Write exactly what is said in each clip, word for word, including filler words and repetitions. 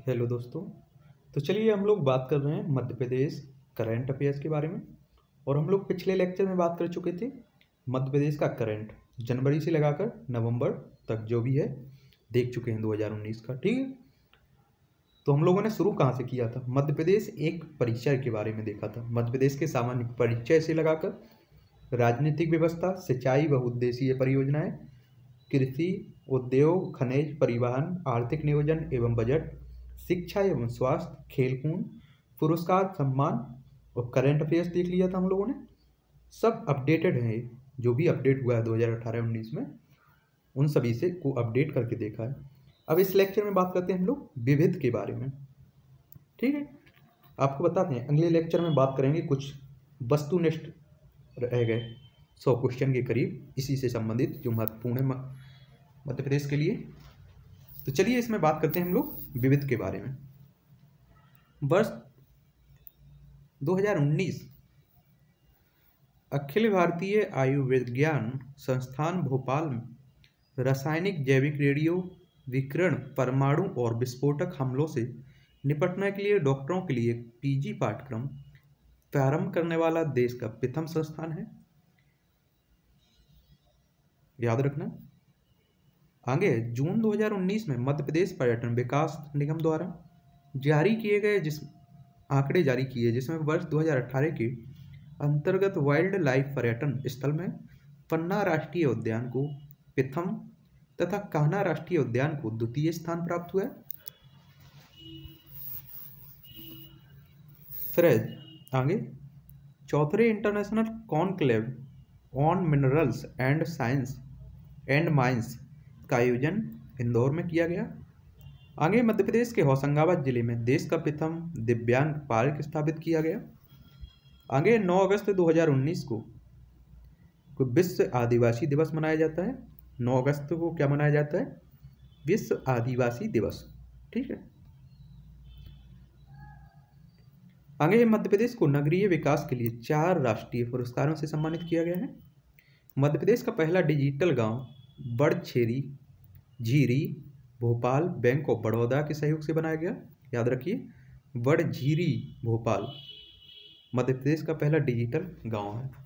Hello दोस्तों। तो चलिए हम लोग बात कर रहे हैं मध्य प्रदेश करंट अफेयर्स के बारे में। और हम लोग पिछले लेक्चर में बात कर चुके थे मध्य प्रदेश का करंट जनवरी से लगाकर नवंबर तक जो भी है देख चुके हैं दो हज़ार उन्नीस का। ठीक है, तो हम लोगों ने शुरू कहाँ से किया था? मध्य प्रदेश एक परिचय के बारे में देखा था। मध्य प्रदेश के सामान्य परिचय से लगाकर राजनीतिक व्यवस्था, सिंचाई, बहुउद्देशीय परियोजनाएं, कृषि, उद्योग, खनिज, परिवहन, आर्थिक नियोजन एवं बजट, शिक्षा एवं स्वास्थ्य, खेलकूद, पुरस्कार, सम्मान और करंट अफेयर्स देख लिया था हम लोगों ने। सब अपडेटेड है, जो भी अपडेट हुआ है दो हज़ार अठारह उन्नीस में उन सभी से को अपडेट करके देखा है। अब इस लेक्चर में बात करते हैं हम लोग विविध के बारे में। ठीक है, आपको बताते हैं अगले लेक्चर में बात करेंगे कुछ वस्तुनिष्ठ रह गए सौ क्वेश्चन के करीब इसी से संबंधित जो महत्वपूर्ण है मध्य प्रदेश के लिए। तो चलिए इसमें बात करते हैं हम लोग विविध के बारे में। वर्ष दो हज़ार उन्नीस अखिल भारतीय आयुर्विज्ञान संस्थान भोपाल में रासायनिक, जैविक, रेडियो विकिरण, परमाणु और विस्फोटक हमलों से निपटने के लिए डॉक्टरों के लिए पीजी पाठ्यक्रम प्रारंभ करने वाला देश का प्रथम संस्थान है। याद रखना। आगे जून दो हज़ार उन्नीस में मध्य प्रदेश पर्यटन विकास निगम द्वारा जारी किए गए जिस आंकड़े जारी किए जिसमें वर्ष दो हज़ार अठारह के अंतर्गत वाइल्ड लाइफ पर्यटन स्थल में पन्ना राष्ट्रीय उद्यान को प्रथम तथा कान्हा राष्ट्रीय उद्यान को द्वितीय स्थान प्राप्त हुआ है। फिर आगे चौथे international conclave on minerals and science and mines का आयोजन इंदौर में किया गया। आगे मध्य प्रदेश के होशंगाबाद जिले में देश का प्रथम दिव्यांग पार्क स्थापित किया गया। आगे नौ अगस्त दो हज़ार उन्नीस को विश्व आदिवासी दिवस मनाया जाता है। नौ अगस्त को क्या मनाया जाता है? विश्व आदिवासी दिवस। ठीक है। आगे मध्य प्रदेश को नगरीय विकास के लिए चार राष्ट्रीय पुरस्कारों से सम्मानित किया गया है। मध्य प्रदेश का पहला डिजिटल गांव बड़छेरी झीरी भोपाल बैंक ऑफ बड़ौदा के सहयोग से बनाया गया। याद रखिए, बड़झीरी भोपाल मध्य प्रदेश का पहला डिजिटल गांव है।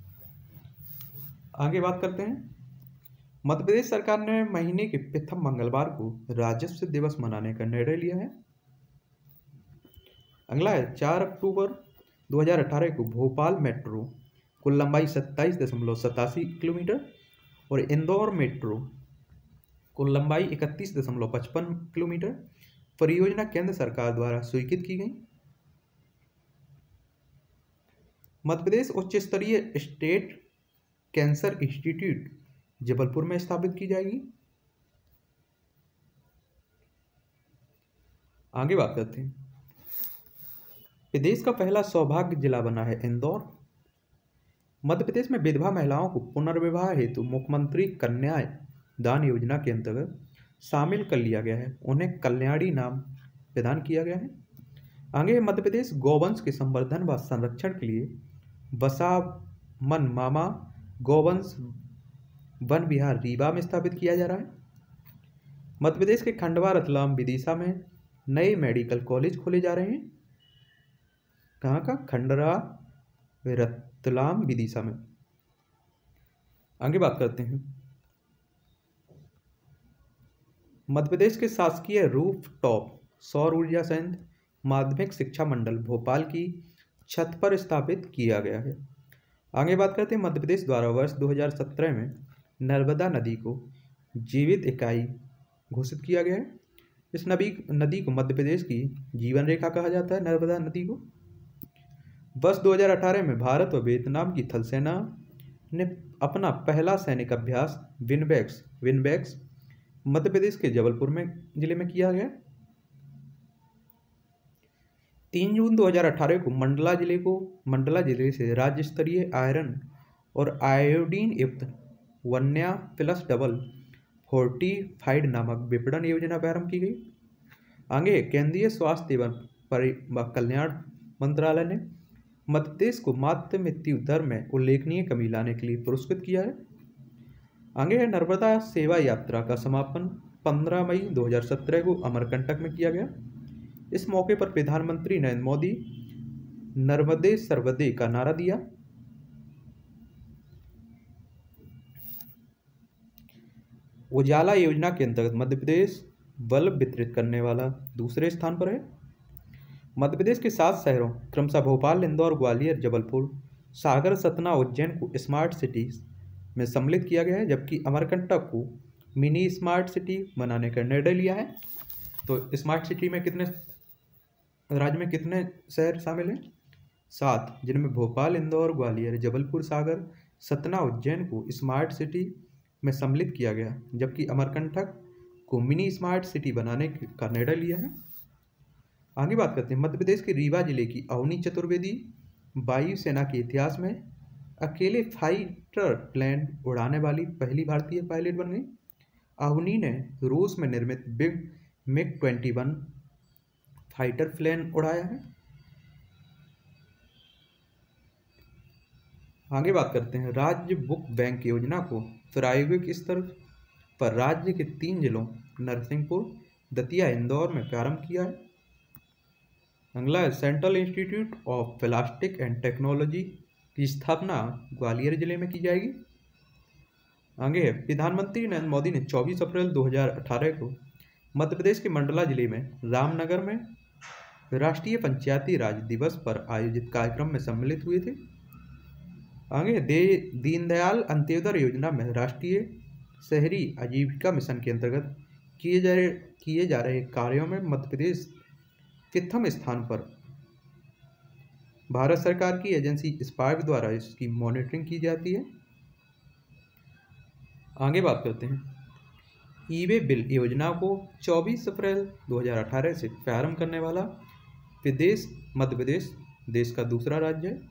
आगे बात करते हैं, मध्य प्रदेश सरकार ने महीने के प्रथम मंगलवार को राजस्व दिवस मनाने का निर्णय लिया है। अगला है चार अक्टूबर दो हज़ार अठारह को भोपाल मेट्रो कुल लंबाई सत्ताईस दशमलव सतासी किलोमीटर और इंदौर मेट्रो कुल लंबाई इकतीस दशमलव पचपन किलोमीटर परियोजना केंद्र सरकार द्वारा स्वीकृत की गई। मध्य प्रदेश उच्च स्तरीय स्टेट कैंसर इंस्टीट्यूट जबलपुर में स्थापित की जाएगी। आगे बात करते हैं, प्रदेश का पहला सौभाग्य जिला बना है इंदौर। मध्य प्रदेश में विधवा महिलाओं को पुनर्विवाह हेतु मुख्यमंत्री कन्या दान योजना के अंतर्गत शामिल कर लिया गया है। उन्हें कल्याणी नाम प्रदान किया गया है। आगे मध्य प्रदेश गौवंश के संवर्धन व संरक्षण के लिए बसामन मामा गौवंश वन विहार रीवा में स्थापित किया जा रहा है। मध्य प्रदेश के खंडवा, रतलाम, विदिशा में नए मेडिकल कॉलेज खोले जा रहे हैं। कहाँ का? खंडवा, रतलाम, विदिशा में। आगे बात करते हैं, मध्य प्रदेश के शासकीय रूफ टॉप सौर ऊर्जा संयंत्र माध्यमिक शिक्षा मंडल भोपाल की छत पर स्थापित किया गया है। आगे बात करते हैं, मध्य प्रदेश द्वारा वर्ष दो हज़ार सत्रह में नर्मदा नदी को जीवित इकाई घोषित किया गया है। इस नदी नदी को मध्य प्रदेश की जीवन रेखा कहा जाता है। नर्मदा नदी को वर्ष दो हज़ार अठारह में भारत और वियतनाम की थल सेना ने अपना पहला सैनिक अभ्यास विनबैक्स विनबैक्स मध्य प्रदेश के जबलपुर में जिले में किया गया। तीन जून दो हज़ार अठारह को मंडला जिले को मंडला जिले से राज्य स्तरीय आयरन और आयोडीन युक्त वन्या प्लस डबल फोर्टिफाइड नामक विपणन योजना प्रारंभ की गई। आगे केंद्रीय स्वास्थ्य एवं परिवार कल्याण मंत्रालय ने मध्य प्रदेश को मातृ मृत्यु दर में उल्लेखनीय कमी लाने के लिए पुरस्कृत किया है। आगे है नर्मदा सेवा यात्रा का समापन पंद्रह मई दो हज़ार सत्रह को अमरकंटक में किया गया। इस मौके पर प्रधानमंत्री नरेंद्र मोदी नर्मदे सर्वदे का नारा दिया। उजाला योजना के अंतर्गत मध्य प्रदेश बल्ब वितरित करने वाला दूसरे स्थान पर है। मध्य प्रदेश के सात शहरों क्रमशः भोपाल, इंदौर, ग्वालियर, जबलपुर, सागर, सतना, उज्जैन को स्मार्ट सिटीज में सम्मिलित किया गया है, जबकि अमरकंटक को मिनी स्मार्ट सिटी बनाने का निर्णय लिया है। तो स्मार्ट सिटी में कितने राज्य में कितने शहर शामिल हैं? सात, जिनमें भोपाल, इंदौर, ग्वालियर, जबलपुर, सागर, सतना, उज्जैन को स्मार्ट सिटी में सम्मिलित किया गया, जबकि अमरकंटक को मिनी स्मार्ट सिटी बनाने का निर्णय लिया है। आगे बात करते हैं मध्य प्रदेश के रीवा जिले की अवनी चतुर्वेदी वायुसेना के इतिहास में अकेले फाइटर प्लेन उड़ाने वाली पहली भारतीय पायलट बन गई। अवनी ने रूस में निर्मित big MiG twenty one fighter plane उड़ाया है। आगे बात करते हैं राज्य बुक बैंक योजना को प्रायोगिक स्तर पर राज्य के तीन जिलों नरसिंहपुर, दतिया, इंदौर में प्रारंभ किया है। अगला है central institute of plastic and technology की स्थापना ग्वालियर जिले में की जाएगी। आगे है प्रधानमंत्री नरेंद्र मोदी ने चौबीस अप्रैल दो हज़ार अठारह को मध्य प्रदेश के मंडला जिले में रामनगर में राष्ट्रीय पंचायती राज दिवस पर आयोजित कार्यक्रम में सम्मिलित हुए थे। आगे दे दीनदयाल अंत्योदय योजना में राष्ट्रीय शहरी आजीविका मिशन के अंतर्गत किए जा रहे किए जा रहे कार्यों में मध्य प्रदेश प्रथम स्थान पर। भारत सरकार की एजेंसी स्पार्क द्वारा इसकी मॉनिटरिंग की जाती है। आगे बात करते हैं ई वे बिल योजना को चौबीस अप्रैल दो हज़ार अठारह से प्रारंभ करने वाला प्रदेश मध्य प्रदेश देश का दूसरा राज्य है।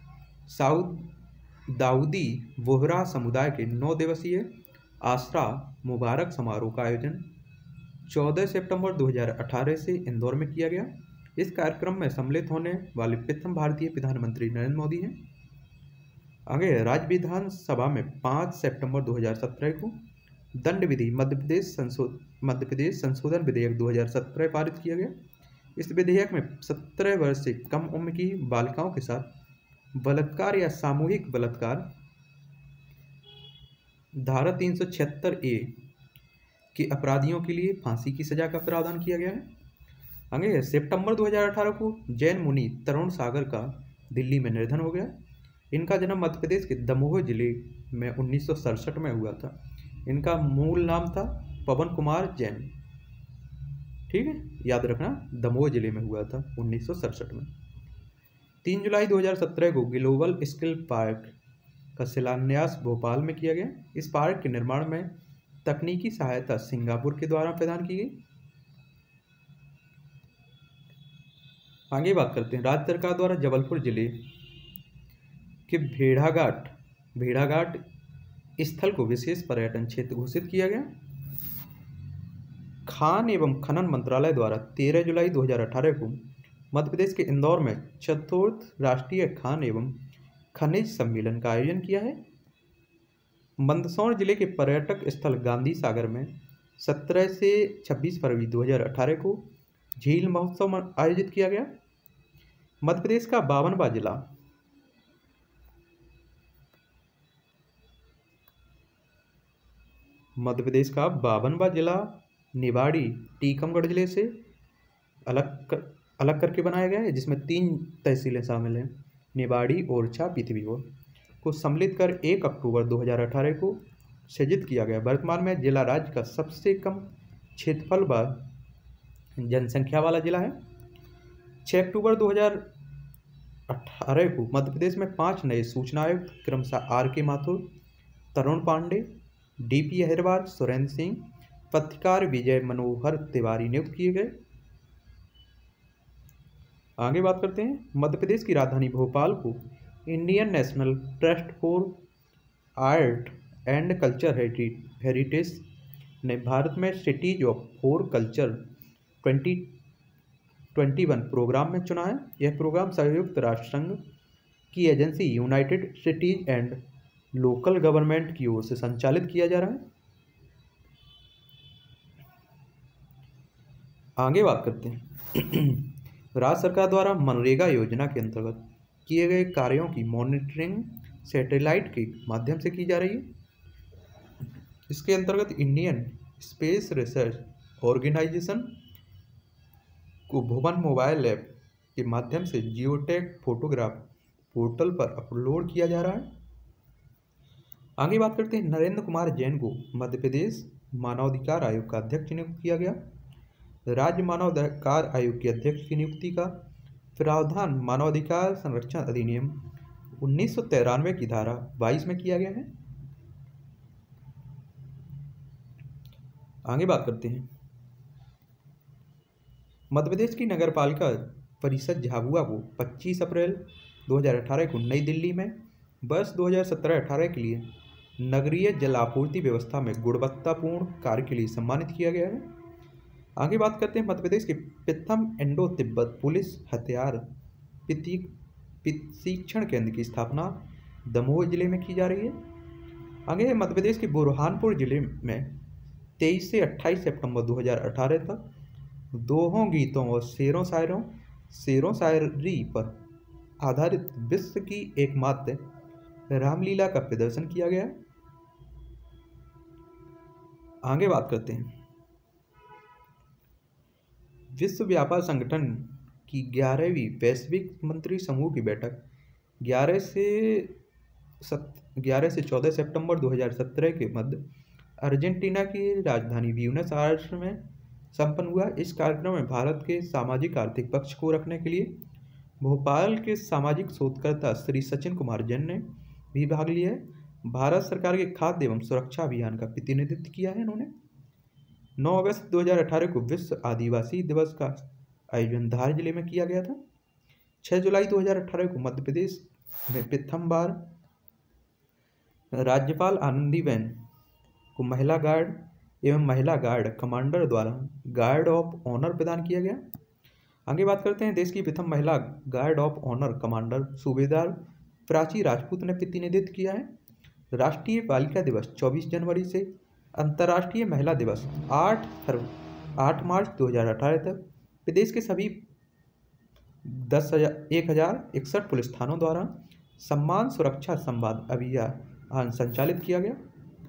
साउद दाऊदी बोहरा समुदाय के नौ दिवसीय आसरा मुबारक समारोह का आयोजन चौदह सितंबर दो हज़ार अठारह से इंदौर में किया गया। इस कार्यक्रम में सम्मिलित होने वाले प्रथम भारतीय प्रधानमंत्री नरेंद्र मोदी हैं। आगे राज्य विधानसभा में पाँच सितंबर दो हज़ार सत्रह को दंड विधि मध्य प्रदेश संशोध मध्य प्रदेश संशोधन विधेयक दो हज़ार सत्रह पारित किया गया। इस विधेयक में सत्रह वर्ष से कम उम्र की बालिकाओं के साथ बलात्कार या सामूहिक बलात्कार धारा तीन सौ छिहत्तर ए के अपराधियों के लिए फांसी की सजा का प्रावधान किया गया है। आगे सितंबर दो हज़ार अठारह को जैन मुनि तरुण सागर का दिल्ली में निधन हो गया। इनका जन्म मध्य प्रदेश के दमोह जिले में उन्नीस सौ सड़सठ में हुआ था। इनका मूल नाम था पवन कुमार जैन। ठीक है, याद रखना, दमोह जिले में हुआ था उन्नीस सौ सड़सठ में। तीन जुलाई दो हज़ार सत्रह को ग्लोबल स्किल पार्क का शिलान्यास भोपाल में किया गया। इस पार्क के निर्माण में तकनीकी सहायता सिंगापुर के द्वारा प्रदान की गई। आगे बात करते हैं राज्य सरकार द्वारा जबलपुर जिले के भेड़ाघाट भेड़ाघाट स्थल को विशेष पर्यटन क्षेत्र घोषित किया गया। खान एवं खनन मंत्रालय द्वारा तेरह जुलाई दो हज़ार अठारह को मध्य प्रदेश के इंदौर में चतुर्थ राष्ट्रीय खान एवं खनिज सम्मेलन का आयोजन किया है। मंदसौर जिले के पर्यटक स्थल गांधी सागर में सत्रह से छब्बीस फरवरी दो हज़ार अठारह को झील महोत्सव आयोजित किया गया। मध्य प्रदेश का बावनवा जिला मध्य प्रदेश का बावनवा जिला निवाड़ी टीकमगढ़ जिले से अलग कर, अलग करके बनाया गया है, जिसमें तीन तहसीलें शामिल हैं, निवाड़ी, ओरछा, पृथ्वीपुर को सम्मिलित कर एक अक्टूबर दो हज़ार अठारह को सृजित किया गया। वर्तमान में जिला राज्य का सबसे कम क्षेत्रफल व जनसंख्या वाला जिला है। छह अक्टूबर दो हज़ार अठारह को मध्य प्रदेश में पांच नए सूचना आयुक्त क्रमशः R K Mathur, Tarun Pande, D P Ahirwar, Surendra Singh, पत्रकार विजय मनोहर तिवारी नियुक्त किए गए। आगे बात करते हैं मध्य प्रदेश की राजधानी भोपाल को Indian national trust for art and culture heritage ने भारत में cities of for culture twenty twenty one programme में चुना है। यह प्रोग्राम संयुक्त राष्ट्र संघ की agency united cities and local government की ओर से संचालित किया जा रहा है। आगे बात करते हैं राज्य सरकार द्वारा मनरेगा योजना के अंतर्गत किए गए कार्यों की मॉनिटरिंग सैटेलाइट के माध्यम से की जा रही है। इसके अंतर्गत इंडियन स्पेस रिसर्च ऑर्गेनाइजेशन को भुवन मोबाइल ऐप के माध्यम से जियोटैग फोटोग्राफ पोर्टल पर अपलोड किया जा रहा है। आगे बात करते हैं, नरेंद्र कुमार जैन को मध्य प्रदेश मानवाधिकार आयोग का अध्यक्ष नियुक्त किया गया। राज्य मानवाधिकार आयोग के अध्यक्ष की नियुक्ति का प्रावधान मानवाधिकार संरक्षण अधिनियम उन्नीस सौ तिरानवे की धारा बाईस में किया गया है। आगे बात करते हैं, मध्य प्रदेश की नगर पालिका परिषद झाबुआ को पच्चीस अप्रैल दो हज़ार अठारह को नई दिल्ली में वर्ष दो हज़ार सत्रह अठारह के लिए नगरीय जल आपूर्ति व्यवस्था में गुणवत्तापूर्ण कार्य के लिए सम्मानित किया गया है। आगे बात करते हैं, मध्य प्रदेश के प्रथम इंडो तिब्बत पुलिस हथियार प्रशिक्षण केंद्र की स्थापना दमोह जिले में की जा रही है। आगे मध्य प्रदेश के बुरहानपुर जिले में तेईस से अट्ठाईस सितंबर दो हज़ार अठारह तक दोहों गीतों और शेरों शायरों शेरों शायरी पर आधारित विश्व की एकमात्र रामलीला का प्रदर्शन किया गया। आगे बात करते हैं, विश्व व्यापार संगठन की ग्यारहवीं वैश्विक मंत्री समूह की बैठक ग्यारह से ग्यारह से चौदह सितंबर दो हज़ार सत्रह के मध्य अर्जेंटीना की राजधानी ब्यूनस आयर्स में संपन्न हुआ। इस कार्यक्रम में भारत के सामाजिक आर्थिक पक्ष को रखने के लिए भोपाल के सामाजिक शोधकर्ता श्री सचिन कुमार जैन ने भी भाग लिया है। भारत सरकार के खाद्य एवं सुरक्षा अभियान का प्रतिनिधित्व किया है इन्होंने। नौ अगस्त दो हज़ार अठारह को विश्व आदिवासी दिवस का आयोजन धार जिले में किया गया था। छह जुलाई दो हज़ार अठारह को मध्य प्रदेश में प्रथम बार राज्यपाल आनंदीबेन को महिला गार्ड एवं महिला गार्ड कमांडर द्वारा गार्ड ऑफ ऑनर प्रदान किया गया। आगे बात करते हैं, देश की प्रथम महिला गार्ड ऑफ ऑनर कमांडर सूबेदार प्राची राजपूत ने प्रतिनिधित्व किया है। राष्ट्रीय बालिका दिवस चौबीस जनवरी से अंतर्राष्ट्रीय महिला दिवस आठ आठ मार्च दो हज़ार अठारह तक प्रदेश के सभी दस हजार एक हजार इकसठ पुलिस थानों द्वारा सम्मान सुरक्षा संवाद अभियान संचालित किया गया।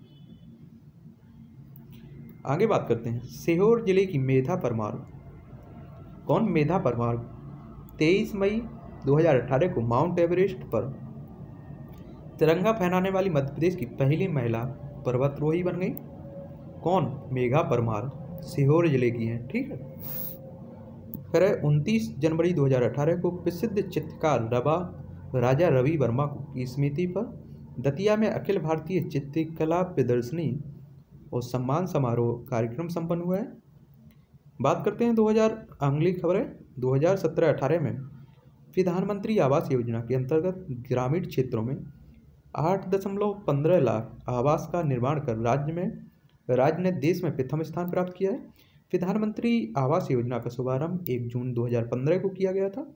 आगे बात करते हैं, सीहोर जिले की मेधा परमार कौन मेधा परमार तेईस मई दो हज़ार अठारह को माउंट एवरेस्ट पर तिरंगा फहराने वाली मध्य प्रदेश की पहली महिला पर्वतारोही बन गई। कौन? मेघा परमार, सीहोर जिले की हैं। ठीक है। फिर उनतीस जनवरी दो हज़ार अठारह को प्रसिद्ध चित्रकार रवा राजा रवि वर्मा की स्मृति पर दतिया में अखिल भारतीय चित्रकला प्रदर्शनी और सम्मान समारोह कार्यक्रम संपन्न हुआ है। बात करते हैं दो हज़ार अगली खबरें दो हज़ार सत्रह अठारह में प्रधानमंत्री आवास योजना के अंतर्गत ग्रामीण क्षेत्रों में आठ दशमलव पंद्रह लाख आवास का निर्माण कर राज्य में राज्य ने देश में प्रथम स्थान प्राप्त किया है। प्रधानमंत्री आवास योजना का शुभारंभ एक जून दो हज़ार पंद्रह को किया गया था।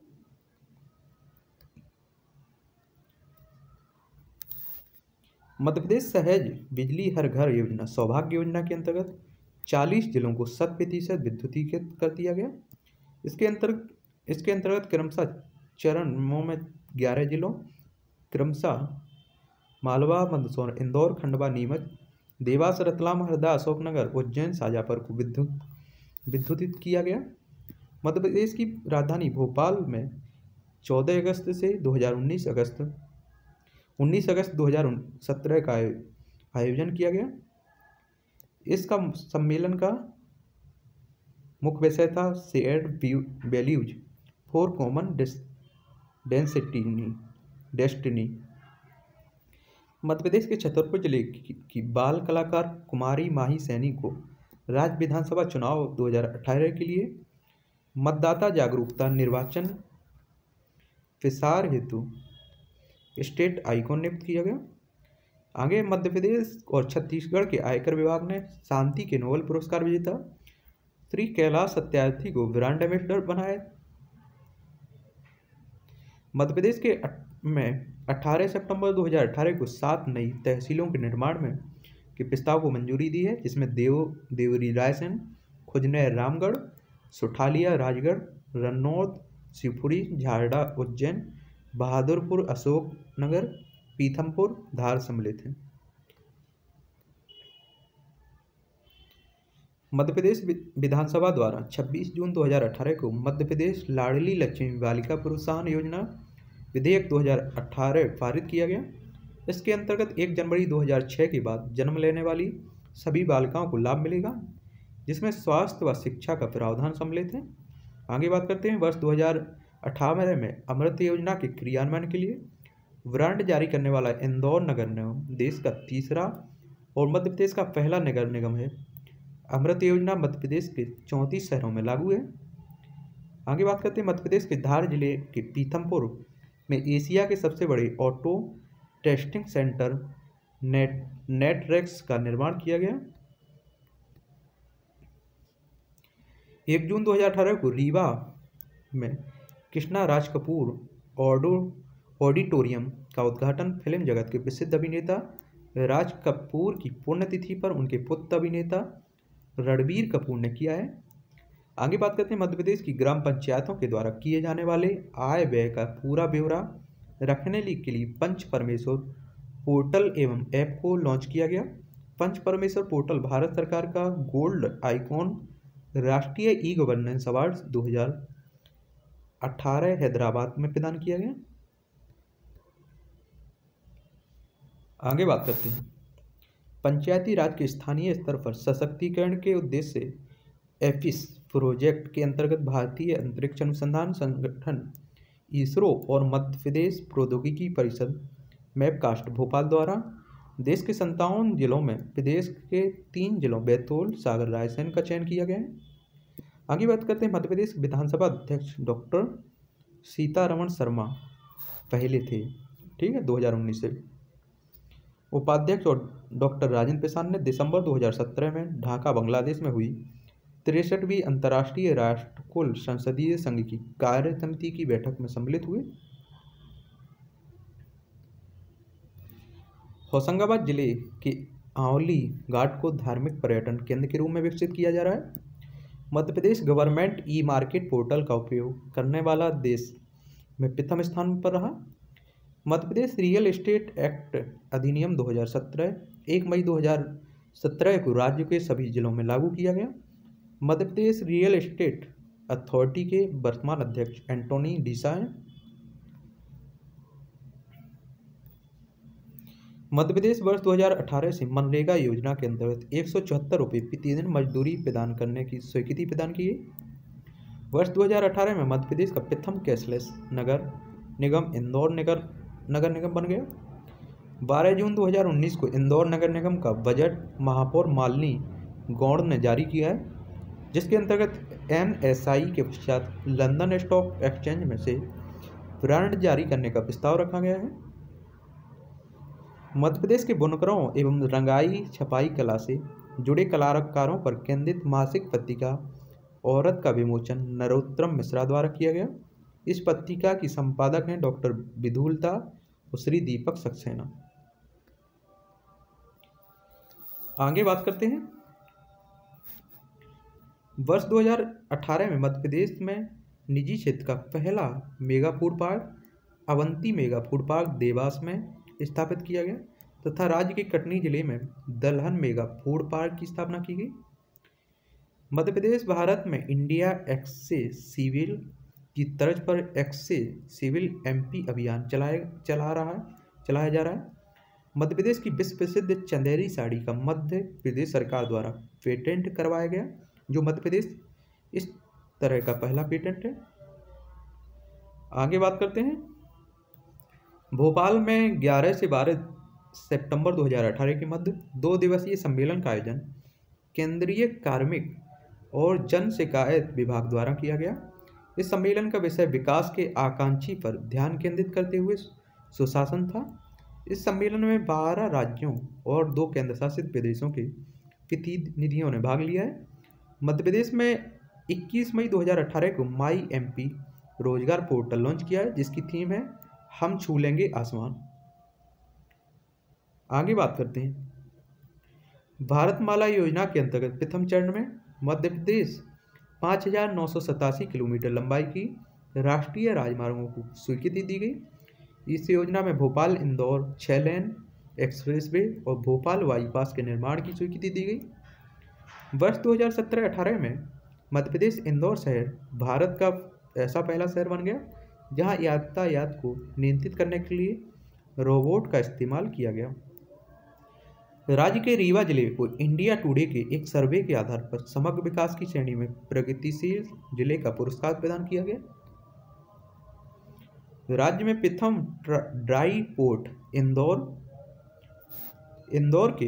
मध्य प्रदेश सहज बिजली हर घर योजना सौभाग्य योजना के अंतर्गत चालीस जिलों को शत प्रतिशत विद्युतीकृत कर दिया गया। इसके अंतर्गत इसके अंतर्गत क्रमशः चरणों में ग्यारह जिलों क्रमशः मालवा, मंदसौर, इंदौर, खंडवा, नीमच, देवास, रतलाम, हरदा, अशोकनगर, उज्जैन, शाजापुर को विद्युत विद्युतीकृत किया गया। मध्य प्रदेश की राजधानी भोपाल में चौदह अगस्त से दो हज़ार उन्नीस अगस्त उन्नीस अगस्त दो हज़ार सत्रह का आयोजन किया गया। इसका सम्मेलन का मुख्य विषय था shared values for common density destiny. Madhya Pradesh के छतरपुर जिले की, की बाल कलाकार कुमारी माही सैनी को राज्य विधानसभा चुनाव दो हज़ार अठारह के लिए मतदाता जागरूकता निर्वाचन प्रसार हेतु स्टेट आइकॉन नियुक्त किया गया। आगे मध्य प्रदेश और छत्तीसगढ़ के आयकर विभाग ने शांति के नोबेल पुरस्कार विजेता श्री कैलाश सत्यार्थी को ब्रांड एम्बेसडर बनाया। मध्य प्रदेश के में अठारह सितंबर दो हज़ार अठारह को सात नई तहसीलों के निर्माण में के प्रस्ताव को मंजूरी दी है, जिसमें देव देवरी रायसेन, खुजनेर रामगढ़, सुठालिया राजगढ़, रन्नौद, शिवपुरी, झारडा उज्जैन, बहादुरपुर अशोकनगर, पीथमपुर, धार सम्मिलित हैं। मध्य प्रदेश विधानसभा द्वारा छब्बीस जून दो हज़ार अठारह को मध्य प्रदेश लाडली लक्ष्मी बालिका प्रोत्साहन योजना विधेयक दो हज़ार अठारह पारित किया गया। इसके अंतर्गत एक जनवरी दो हज़ार छह के बाद जन्म लेने वाली सभी बालिकाओं को लाभ मिलेगा, जिसमें स्वास्थ्य व शिक्षा का प्रावधान सम्मिलित है। आगे बात करते हैं वर्ष दो हज़ार अठारह में अमृत योजना के क्रियान्वयन के लिए वारंट जारी करने वाला इंदौर नगर निगम देश का तीसरा और मध्य प्रदेश का पहला नगर निगम है। अमृत योजना मध्य प्रदेश के चौंतीस शहरों में लागू है। आगे बात करते हैं मध्य प्रदेश के धार जिले के पीथमपुर में एशिया के सबसे बड़े auto testing centre net Natrax का निर्माण किया गया। एक जून दो हज़ार अठारह को रीवा में कृष्णा राज कपूर ऑडो ऑडिटोरियम का उद्घाटन फिल्म जगत के प्रसिद्ध अभिनेता राज कपूर की पुण्यतिथि पर उनके पुत्र अभिनेता रणबीर कपूर ने किया है। आगे बात करते हैं मध्य प्रदेश की ग्राम पंचायतों के द्वारा किए जाने वाले आय व्यय का पूरा ब्यौरा रखने के लिए पंच परमेश्वर पोर्टल एवं ऐप को लॉन्च किया गया। पंच परमेश्वर पोर्टल भारत सरकार का गोल्ड आइकॉन राष्ट्रीय ई गवर्नेंस अवार्ड दो हज़ार अठारह हैदराबाद में प्रदान किया गया। आगे बात करते हैं पंचायती राज के स्थानीय स्तर पर सशक्तिकरण के उद्देश्य से एफिस प्रोजेक्ट के अंतर्गत भारतीय अंतरिक्ष अनुसंधान संगठन इसरो और मध्य प्रदेश प्रौद्योगिकी परिषद मैपकास्ट भोपाल द्वारा देश के संतावन जिलों में प्रदेश के तीन जिलों बैतूल, सागर, रायसेन का चयन किया गया है। आगे बात करते हैं मध्य प्रदेश विधानसभा अध्यक्ष डॉक्टर सीतारमण शर्मा पहले थे, ठीक है, दो हज़ार उन्नीस से। उपाध्यक्ष और डॉक्टर राजेंद्र प्रसाद ने दिसंबर दो हज़ार सत्रह में ढाका बांग्लादेश में हुई तिरसठवीं अंतर्राष्ट्रीय राष्ट्रकुल संसदीय संघ की कार्य समिति की बैठक में सम्मिलित हुए। होशंगाबाद जिले के आंवली घाट को धार्मिक पर्यटन केंद्र के रूप में विकसित किया जा रहा है। Madhya Pradesh government e market portal का उपयोग करने वाला देश में प्रथम स्थान पर रहा। Madhya Pradesh real estate act अधिनियम दो हज़ार सत्रह एक मई दो हज़ार सत्रह को राज्य के सभी जिलों में लागू किया गया। Madhya Pradesh real estate authority के वर्तमान अध्यक्ष एंटोनी डिसा हैं। मध्य प्रदेश वर्ष दो हज़ार अठारह से मनरेगा योजना के अंतर्गत एक सौ चौहत्तर रुपये प्रतिदिन मजदूरी प्रदान करने की स्वीकृति प्रदान की गई। वर्ष दो हज़ार अठारह में मध्य प्रदेश का प्रथम कैशलेस नगर निगम इंदौर नगर नगर निगम बन गया। बारह जून दो हज़ार उन्नीस को इंदौर नगर निगम का बजट महापौर मालिनी गौड़ ने जारी किया है, जिसके अंतर्गत एन एस आई के पश्चात लंदन स्टॉक एक्सचेंज में से ब्रांड जारी करने का प्रस्ताव रखा गया है। मध्य प्रदेश के बुनकरों एवं रंगाई छपाई कला से जुड़े कलाकारों पर केंद्रित मासिक पत्रिका औरत का विमोचन नरोत्तम मिश्रा द्वारा किया गया। इस पत्रिका की संपादक हैं डॉक्टर विधुलता और श्री दीपक सक्सेना। आगे बात करते हैं वर्ष दो हज़ार अठारह में मध्य प्रदेश में निजी क्षेत्र का पहला mega food park Avanti mega food park Dewas में स्थापित किया गया तथा राज्य के कटनी जिले में दलहन मेगा फूड पार्क की स्थापना की गई। मध्य प्रदेश भारत में इंडिया एक्सेसिबल की तर्ज पर एक्सेसिबल एमपी अभियान चलाए चला रहा है चलाया जा रहा है। मध्य प्रदेश की विश्व प्रसिद्ध चंदेरी साड़ी का मध्य प्रदेश सरकार द्वारा पेटेंट करवाया गया, जो मध्य प्रदेश इस तरह का पहला पेटेंट है। आगे बात करते हैं भोपाल में ग्यारह से बारह सितंबर दो हज़ार अठारह के मध्य दो दिवसीय सम्मेलन का आयोजन केंद्रीय कार्मिक और जन शिकायत विभाग द्वारा किया गया। इस सम्मेलन का विषय विकास के आकांक्षी पर ध्यान केंद्रित करते हुए सुशासन था। इस सम्मेलन में बारह राज्यों और दो केंद्र शासित प्रदेशों के प्रतिनिधियों ने भाग लिया है। मध्य प्रदेश में इक्कीस मई दो हज़ार अठारह को माई एमपी रोजगार पोर्टल लॉन्च किया है, जिसकी थीम है हम छू लेंगे आसमान। आगे बात करते हैं भारतमाला योजना के अंतर्गत प्रथम चरण में मध्य प्रदेश पाँच हजार नौ सौ सतासी किलोमीटर लंबाई की राष्ट्रीय राजमार्गों को स्वीकृति दी गई। इस योजना में भोपाल इंदौर छः लेन एक्सप्रेसवे और भोपाल बाईपास के निर्माण की स्वीकृति दी गई। वर्ष दो हज़ार सत्रह अठारह में मध्य प्रदेश इंदौर शहर भारत का ऐसा पहला शहर बन गया जहां यातायात को नियंत्रित करने के लिए रोबोट का इस्तेमाल किया गया। राज्य के रीवा जिले को इंडिया टुडे के एक सर्वे के आधार पर समग्र विकास की श्रेणी में प्रगतिशील जिले का पुरस्कार प्रदान किया गया। राज्य में प्रथम ड्राई पोर्ट इंदौर इंदौर के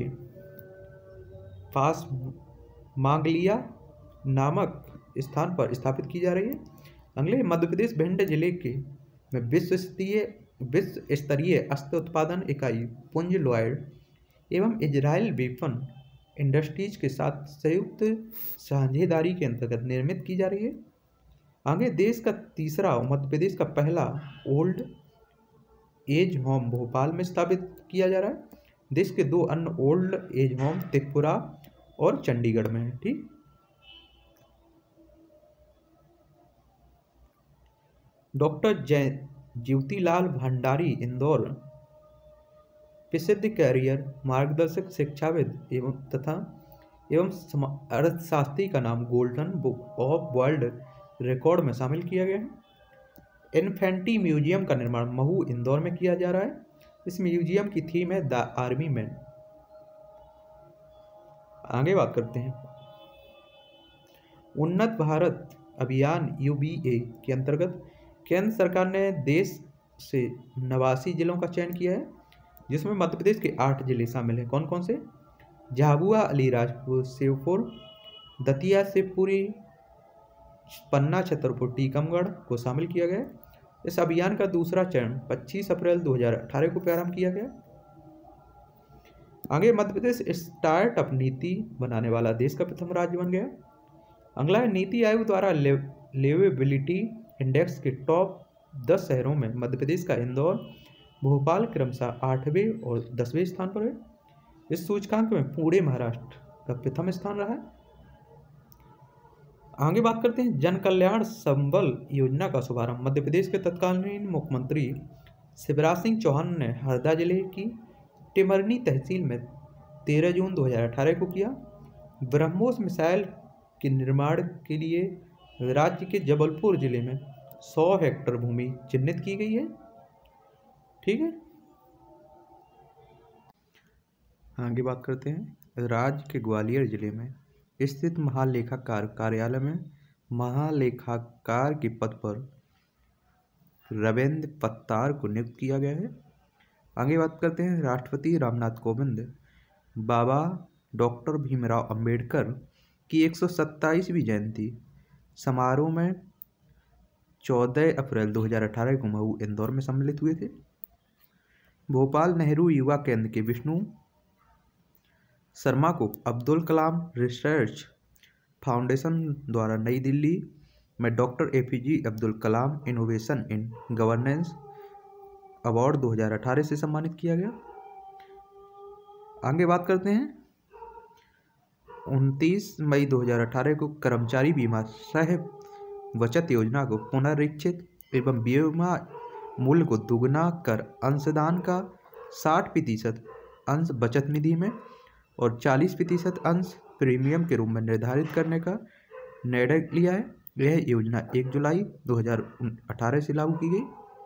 पास मांगलिया नामक स्थान पर स्थापित की जा रही है। अगले मध्य प्रदेश भिंड जिले के में विश्व स्तरीय विश्व स्तरीय अस्त्र उत्पादन इकाई पुंज लॉयड एवं इजराइल वेपन इंडस्ट्रीज के साथ संयुक्त साझेदारी के अंतर्गत निर्मित की जा रही है। आगे देश का तीसरा और मध्य प्रदेश का पहला ओल्ड एज होम भोपाल में स्थापित किया जा रहा है। देश के दो अन्य ओल्ड एज होम त्रिपुरा और चंडीगढ़ में है। ठीक, डॉक्टर जय ज्योतिलाल भंडारी इंदौर प्रसिद्ध कैरियर मार्गदर्शक शिक्षाविद एवं तथा एवं अर्थशास्त्री का नाम golden book of world record में शामिल किया गया है। इन्फेंट्री म्यूजियम का निर्माण महू इंदौर में किया जा रहा है। इस म्यूजियम की थीम है द आर्मी मैन। आगे बात करते हैं उन्नत भारत अभियान यू बी ए के अंतर्गत केंद्र सरकार ने देश से नवासी जिलों का चयन किया है, जिसमें मध्य प्रदेश के आठ जिले शामिल हैं। कौन कौन से? झाबुआ, अलीराजपुर, शिवपुर, दतिया, शिवपुरी, पन्ना, छतरपुर, टीकमगढ़ को शामिल किया गया। इस अभियान का दूसरा चरण पच्चीस अप्रैल दो हज़ार अठारह को प्रारंभ किया गया। आगे मध्य प्रदेश स्टार्टअप नीति बनाने वाला देश का प्रथम राज्य बन गया। अगला है नीति आयोग द्वारा लिवेबिलिटी इंडेक्स के टॉप दस शहरों में मध्य प्रदेश का इंदौर, भोपाल क्रमशः आठवें और दसवें स्थान पर है। इस सूचकांक में पुणे महाराष्ट्र का प्रथम स्थान रहा है। आगे बात करते हैं जन कल्याण संबल योजना का शुभारंभ मध्य प्रदेश के तत्कालीन मुख्यमंत्री शिवराज सिंह चौहान ने हरदा जिले की टिमरनी तहसील में तेरह जून दो हज़ार अठारह को किया। ब्रह्मोस मिसाइल के निर्माण के लिए राज्य के जबलपुर जिले में सौ हेक्टेयर भूमि चिन्हित की गई है। ठीक है, आगे बात करते हैं राज्य के ग्वालियर जिले में स्थित महालेखाकार कार्यालय में महालेखाकार के पद पर रविंद्र पत्तार को नियुक्त किया गया है। आगे बात करते हैं राष्ट्रपति रामनाथ कोविंद बाबा डॉक्टर भीमराव अंबेडकर की एक सौ सत्ताईसवीं जयंती समारोह में चौदह अप्रैल दो हज़ार अठारह को महू इंदौर में सम्मिलित हुए थे। भोपाल नेहरू युवा केंद्र के विष्णु शर्मा को अब्दुल कलाम रिसर्च फाउंडेशन द्वारा नई दिल्ली में doctor A P J Abdul Kalam innovation in governance award दो हज़ार अठारह से सम्मानित किया गया। आगे बात करते हैं उनतीस मई दो हज़ार अठारह को कर्मचारी बीमा सह बचत योजना को पुनरीक्षित एवं बीमा मूल्य को दुगना कर अंशदान का साठ प्रतिशत अंश बचत निधि में और चालीस प्रतिशत अंश प्रीमियम के रूप में निर्धारित करने का निर्णय लिया है। यह योजना एक जुलाई दो हज़ार अठारह से लागू की गई।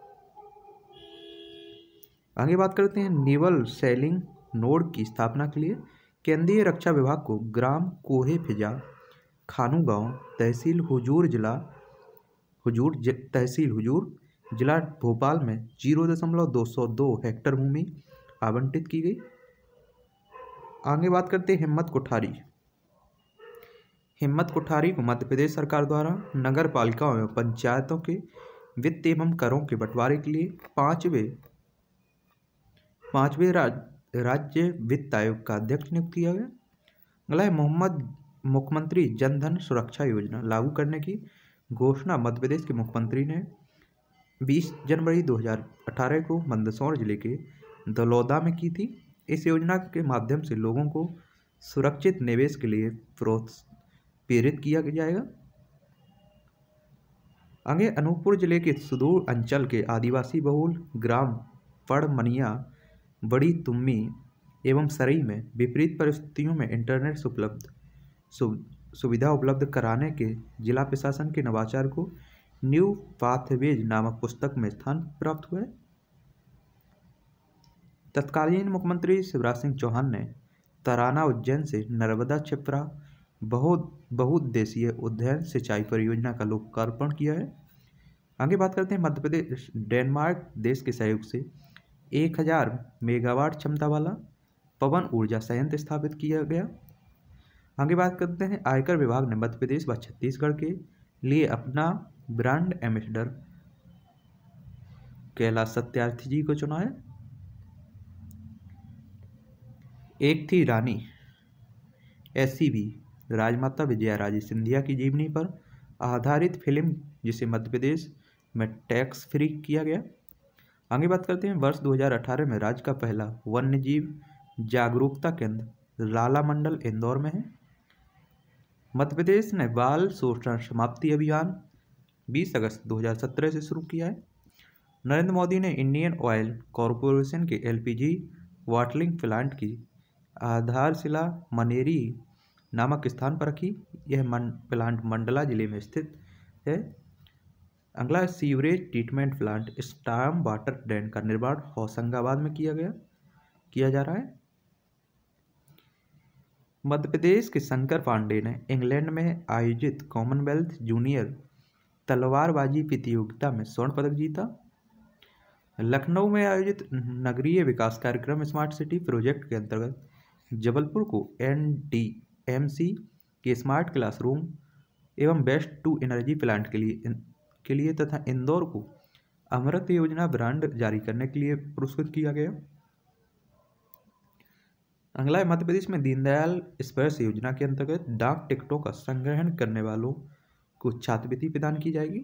आगे बात करते हैं नेवल सेलिंग नोड की स्थापना के लिए केंद्रीय रक्षा विभाग को ग्राम कोहे फिजा खानू गांव तहसील हुजूर जिला हुजूर ज, तहसील हुजूर जिला भोपाल में जीरो दशमलव दो सौ दो हेक्टेयर भूमि आवंटित की गई। आगे बात करते हैं हिम्मत कोठारी। हिम्मत कोठारी को मध्य प्रदेश सरकार द्वारा नगर पालिकाओं एवं पंचायतों के वित्त एवं करों के बंटवारे के लिए पांचवें पांचवें राज, राज्य वित्त आयोग का अध्यक्ष नियुक्त किया गया। अगला है मोहम्मद मुख्यमंत्री जनधन सुरक्षा योजना लागू करने की घोषणा मध्य प्रदेश के मुख्यमंत्री ने बीस जनवरी दो हज़ार अठारह को मंदसौर जिले के दलौदा में की थी। इस योजना के माध्यम से लोगों को सुरक्षित निवेश के लिए प्रोत्साहित किया जाएगा। आगे अनूपपुर जिले के सुदूर अंचल के आदिवासी बहुल ग्राम पड़मनिया, बड़ी तुम्मी एवं सरई में विपरीत परिस्थितियों में इंटरनेट उपलब्ध सुविधा उपलब्ध कराने के जिला प्रशासन के नवाचार को न्यू पाथवेज नामक पुस्तक में स्थान प्राप्त हुआ है। तत्कालीन मुख्यमंत्री शिवराज सिंह चौहान ने तराना उज्जैन से नर्मदा क्षिप्रा बहुत बहुउद्देशीय उद्वहन सिंचाई परियोजना का लोकार्पण किया है। आगे बात करते हैं मध्य प्रदेश डेनमार्क देश के सहयोग से एक हजार मेगावाट क्षमता वाला पवन ऊर्जा संयंत्र स्थापित किया गया। आगे बात करते हैं आयकर विभाग ने मध्य प्रदेश व छत्तीसगढ़ के लिए अपना ब्रांड एम्बेसडर कैलाश सत्यार्थी जी को चुना है। एक थी रानी ऐसी भी राजमाता विजयाराजे सिंधिया की जीवनी पर आधारित फिल्म जिसे मध्य प्रदेश में टैक्स फ्री किया गया। आगे बात करते हैं वर्ष दो हज़ार अठारह में राज्य का पहला वन्य जीव जागरूकता केंद्र लाला मंडल इंदौर में है। मध्य प्रदेश ने बाल शोषण समाप्ति अभियान बीस अगस्त दो हज़ार सत्रह से शुरू किया है। नरेंद्र मोदी ने इंडियन ऑयल कॉरपोरेशन के एलपीजी बॉटलिंग प्लांट की आधारशिला मनेरी नामक स्थान पर रखी। यह मन, प्लांट मंडला जिले में स्थित है। अगला sewerage treatment plant storm water dam का निर्माण होशंगाबाद में किया गया किया जा रहा है। मध्य प्रदेश के शंकर पांडे ने इंग्लैंड में आयोजित कॉमनवेल्थ जूनियर तलवारबाजी प्रतियोगिता में स्वर्ण पदक जीता। लखनऊ में आयोजित नगरीय विकास कार्यक्रम स्मार्ट सिटी प्रोजेक्ट के अंतर्गत जबलपुर को एनडीएमसी के स्मार्ट क्लासरूम एवं बेस्ट टू एनर्जी प्लांट के लिए के लिए तथा इंदौर को अमृत योजना ब्रांड जारी करने के लिए पुरस्कृत किया गया। अगला है मध्य प्रदेश में दीनदयाल स्पर्श योजना के अंतर्गत डाक टिकटों का संग्रहण करने वालों को छात्रवृत्ति प्रदान की जाएगी।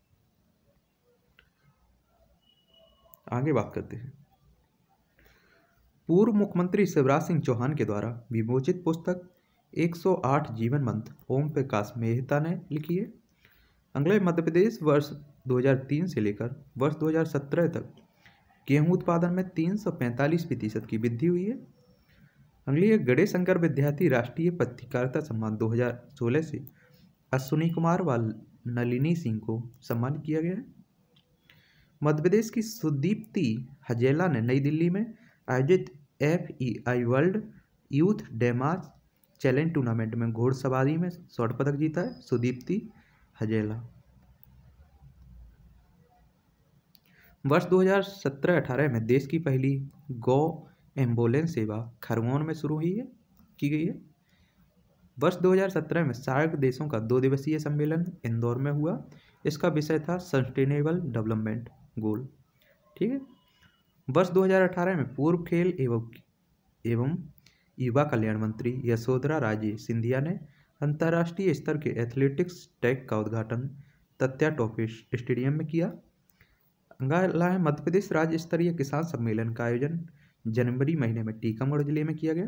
आगे बात करते हैं पूर्व मुख्यमंत्री शिवराज सिंह चौहान के द्वारा विमोचित पुस्तक एक सौ आठ जीवन मंत्र ओम प्रकाश मेहता ने लिखी है। अगले मध्य प्रदेश वर्ष दो हज़ार तीन से लेकर वर्ष दो हज़ार सत्रह तक गेहूं उत्पादन में तीन सौ पैंतालीस प्रतिशत की वृद्धि हुई है। अगली है गणेश शंकर विद्यार्थी राष्ट्रीय पत्रकारिता सम्मान दो हज़ार सोलह से अश्विनी कुमार व नलिनी सिंह को सम्मानित किया गया है। मध्य प्रदेश की सुदीप्ति हजेला ने नई दिल्ली में आयोजित F E I world youth डेमास चैलेंज टूर्नामेंट में घोड़सवारी में स्वर्ण पदक जीता है। सुदीप्ति हजेला वर्ष दो हज़ार सत्रह अठारह में देश की पहली गौ एम्बुलेंस सेवा खरगोन में शुरू हुई है की गई है। वर्ष दो हज़ार सत्रह में सार्क देशों का दो दिवसीय सम्मेलन इंदौर में हुआ। इसका विषय था सस्टेनेबल डेवलपमेंट गोल। ठीक है। वर्ष दो हज़ार अठारह में पूर्व खेल एवं एवं युवा कल्याण मंत्री यशोधरा राजे सिंधिया ने अंतर्राष्ट्रीय स्तर के एथलेटिक्स ट्रैक का उद्घाटन तत्या टॉप स्टेडियम में किया। अगला है मध्य प्रदेश राज्य स्तरीय किसान सम्मेलन का आयोजन जनवरी महीने में टीकमगढ़ जिले में किया गया।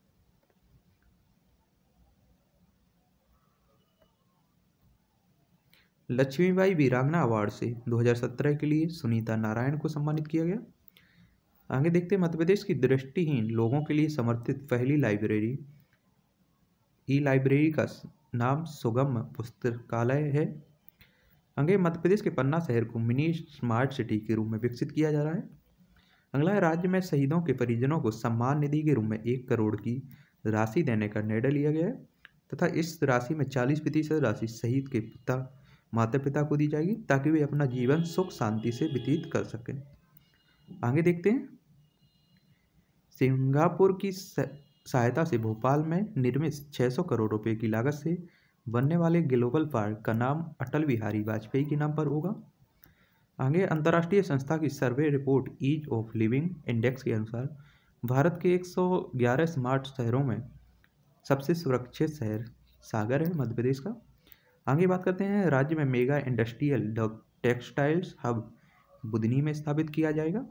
लक्ष्मीबाई वीरांगना अवार्ड से दो हज़ार सत्रह के लिए सुनीता नारायण को सम्मानित किया गया। आगे देखते हैं मध्य प्रदेश की दृष्टिहीन लोगों के लिए समर्पित पहली लाइब्रेरी ई लाइब्रेरी का नाम सुगम पुस्तकालय है। आगे मध्य प्रदेश के पन्ना शहर को मिनी स्मार्ट सिटी के रूप में विकसित किया जा रहा है। अगला है राज्य में शहीदों के परिजनों को सम्मान निधि के रूप में एक करोड़ की राशि देने का निर्णय लिया गया है तथा इस राशि में चालीस प्रतिशत राशि शहीद के पिता माता पिता को दी जाएगी ताकि वे अपना जीवन सुख शांति से व्यतीत कर सकें। आगे देखते हैं सिंगापुर की सहायता से भोपाल में निर्मित छह सौ करोड़ रुपए की लागत से बनने वाले ग्लोबल पार्क का नाम अटल बिहारी वाजपेयी के नाम पर होगा। आगे अंतर्राष्ट्रीय संस्था की survey report ease of living index के अनुसार भारत के एक सौ ग्यारह स्मार्ट शहरों में सबसे सुरक्षित शहर सागर है मध्य प्रदेश का। आगे बात करते हैं राज्य में mega industrial textiles hub Budhni में स्थापित किया जाएगा।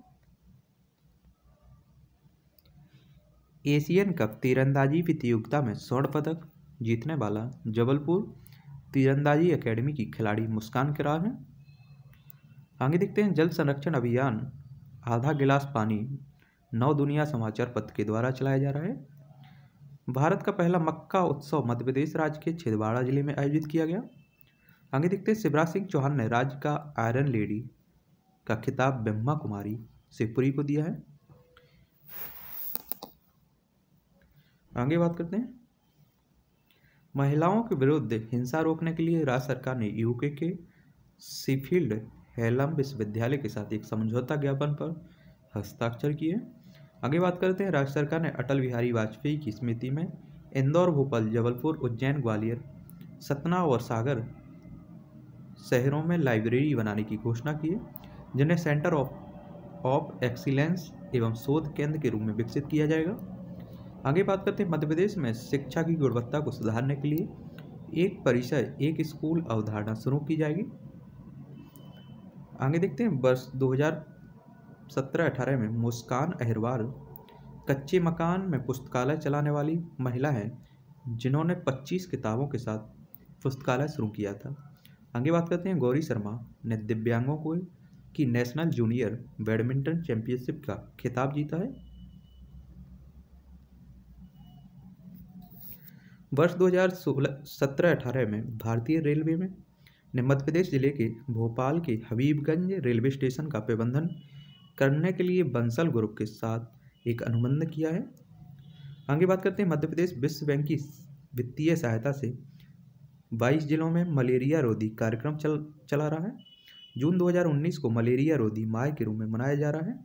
एशियन कप तीरंदाजी प्रतियोगिता में स्वर्ण पदक जीतने वाला जबलपुर तीरंदाजी एकेडमी की खिलाड़ी मुस्कान किरार हैं। आगे देखते हैं, जल संरक्षण अभियान आधा गिलास पानी नव दुनिया समाचार पत्र के द्वारा चलाया जा रहा है। भारत का पहला मक्का उत्सव मध्य प्रदेश राज्य के छिंदवाड़ा जिले में आयोजित किया गया। आगे देखते हैं, शिवराज सिंह चौहान ने राज्य का आयरन लेडी का खिताब ब्रह्मा कुमारी शिवपुरी को दिया है। आगे बात करते हैं, महिलाओं के विरुद्ध हिंसा रोकने के लिए राज्य सरकार ने यूके के सीफील्ड हेलम विश्वविद्यालय के साथ एक समझौता ज्ञापन पर हस्ताक्षर किए। आगे बात करते हैं, राज्य सरकार ने अटल बिहारी वाजपेयी की स्मृति में इंदौर, भोपाल, जबलपुर, उज्जैन, ग्वालियर, सतना और सागर शहरों में लाइब्रेरी बनाने की घोषणा की है, जिन्हें सेंटर ऑफ ऑफ एक्सीलेंस एवं शोध केंद्र के रूप में विकसित किया जाएगा। आगे बात करते हैं, मध्य प्रदेश में शिक्षा की गुणवत्ता को सुधारने के लिए एक परिसर एक स्कूल अवधारणा शुरू की जाएगी। आगे देखते हैं, वर्ष दो हज़ार सत्रह अठारह में मुस्कान अहिरवार कच्चे मकान में पुस्तकालय चलाने वाली महिला हैं, जिन्होंने पच्चीस किताबों के साथ पुस्तकालय शुरू किया था। आगे बात करते हैं, गौरी शर्मा ने दिव्यांगों को की नेशनल जूनियर बैडमिंटन चैंपियनशिप का खिताब जीता है। वर्ष दो हज़ार सोलह सत्रह अठारह में भारतीय रेलवे में ने मध्य प्रदेश जिले के भोपाल के हबीबगंज रेलवे स्टेशन का प्रबंधन करने के लिए बंसल ग्रुप के साथ एक अनुबंध किया है। आगे बात करते हैं, मध्य प्रदेश विश्व बैंक की वित्तीय सहायता से बाईस जिलों में मलेरिया रोधी कार्यक्रम चल चला रहा है। जून दो हज़ार उन्नीस को मलेरिया रोधी माह के रूप में मनाया जा रहा है।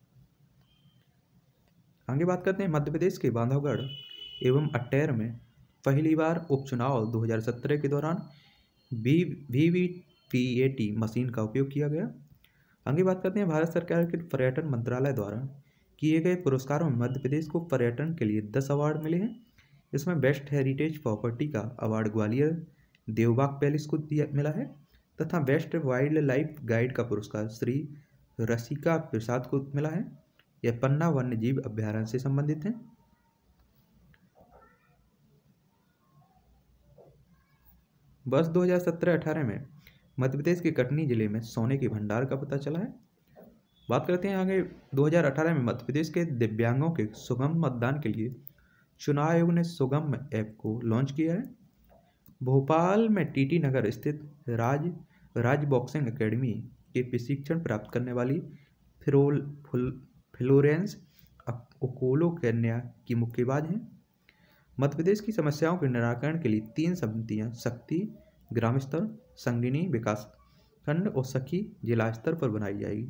आगे बात करते हैं, मध्य प्रदेश के बांधवगढ़ एवं अटेर में पहली बार उपचुनाव दो हज़ार सत्रह के दौरान V V P A T machine का उपयोग किया गया। आगे बात करते हैं, भारत सरकार के पर्यटन मंत्रालय द्वारा किए गए पुरस्कारों में मध्य प्रदेश को पर्यटन के लिए दस अवार्ड मिले हैं। इसमें बेस्ट हेरिटेज प्रॉपर्टी का अवार्ड ग्वालियर देवबाग पैलेस को दिया मिला है तथा बेस्ट वाइल्ड लाइफ गाइड का पुरस्कार श्री रसिका प्रसाद को मिला है। यह पन्ना वन्य जीव अभ्यारण्य से संबंधित है। वर्ष दो हज़ार सत्रह अठारह में मध्य प्रदेश के कटनी जिले में सोने के भंडार का पता चला है। बात करते हैं आगे, दो हज़ार अठारह में मध्य प्रदेश के दिव्यांगों के सुगम मतदान के लिए चुनाव आयोग ने सुगम ऐप को लॉन्च किया है। भोपाल में टीटी नगर स्थित राज राज बॉक्सिंग एकेडमी के प्रशिक्षण प्राप्त करने वाली फिरोल फ्लोरेंस ओकोलो कन्या की मुक्केबाज हैं। मध्य प्रदेश की समस्याओं के निराकरण के लिए तीन समितियां शक्ति ग्राम स्तर, संगिनी विकास खंड और सखी जिला स्तर पर बनाई जाएगी।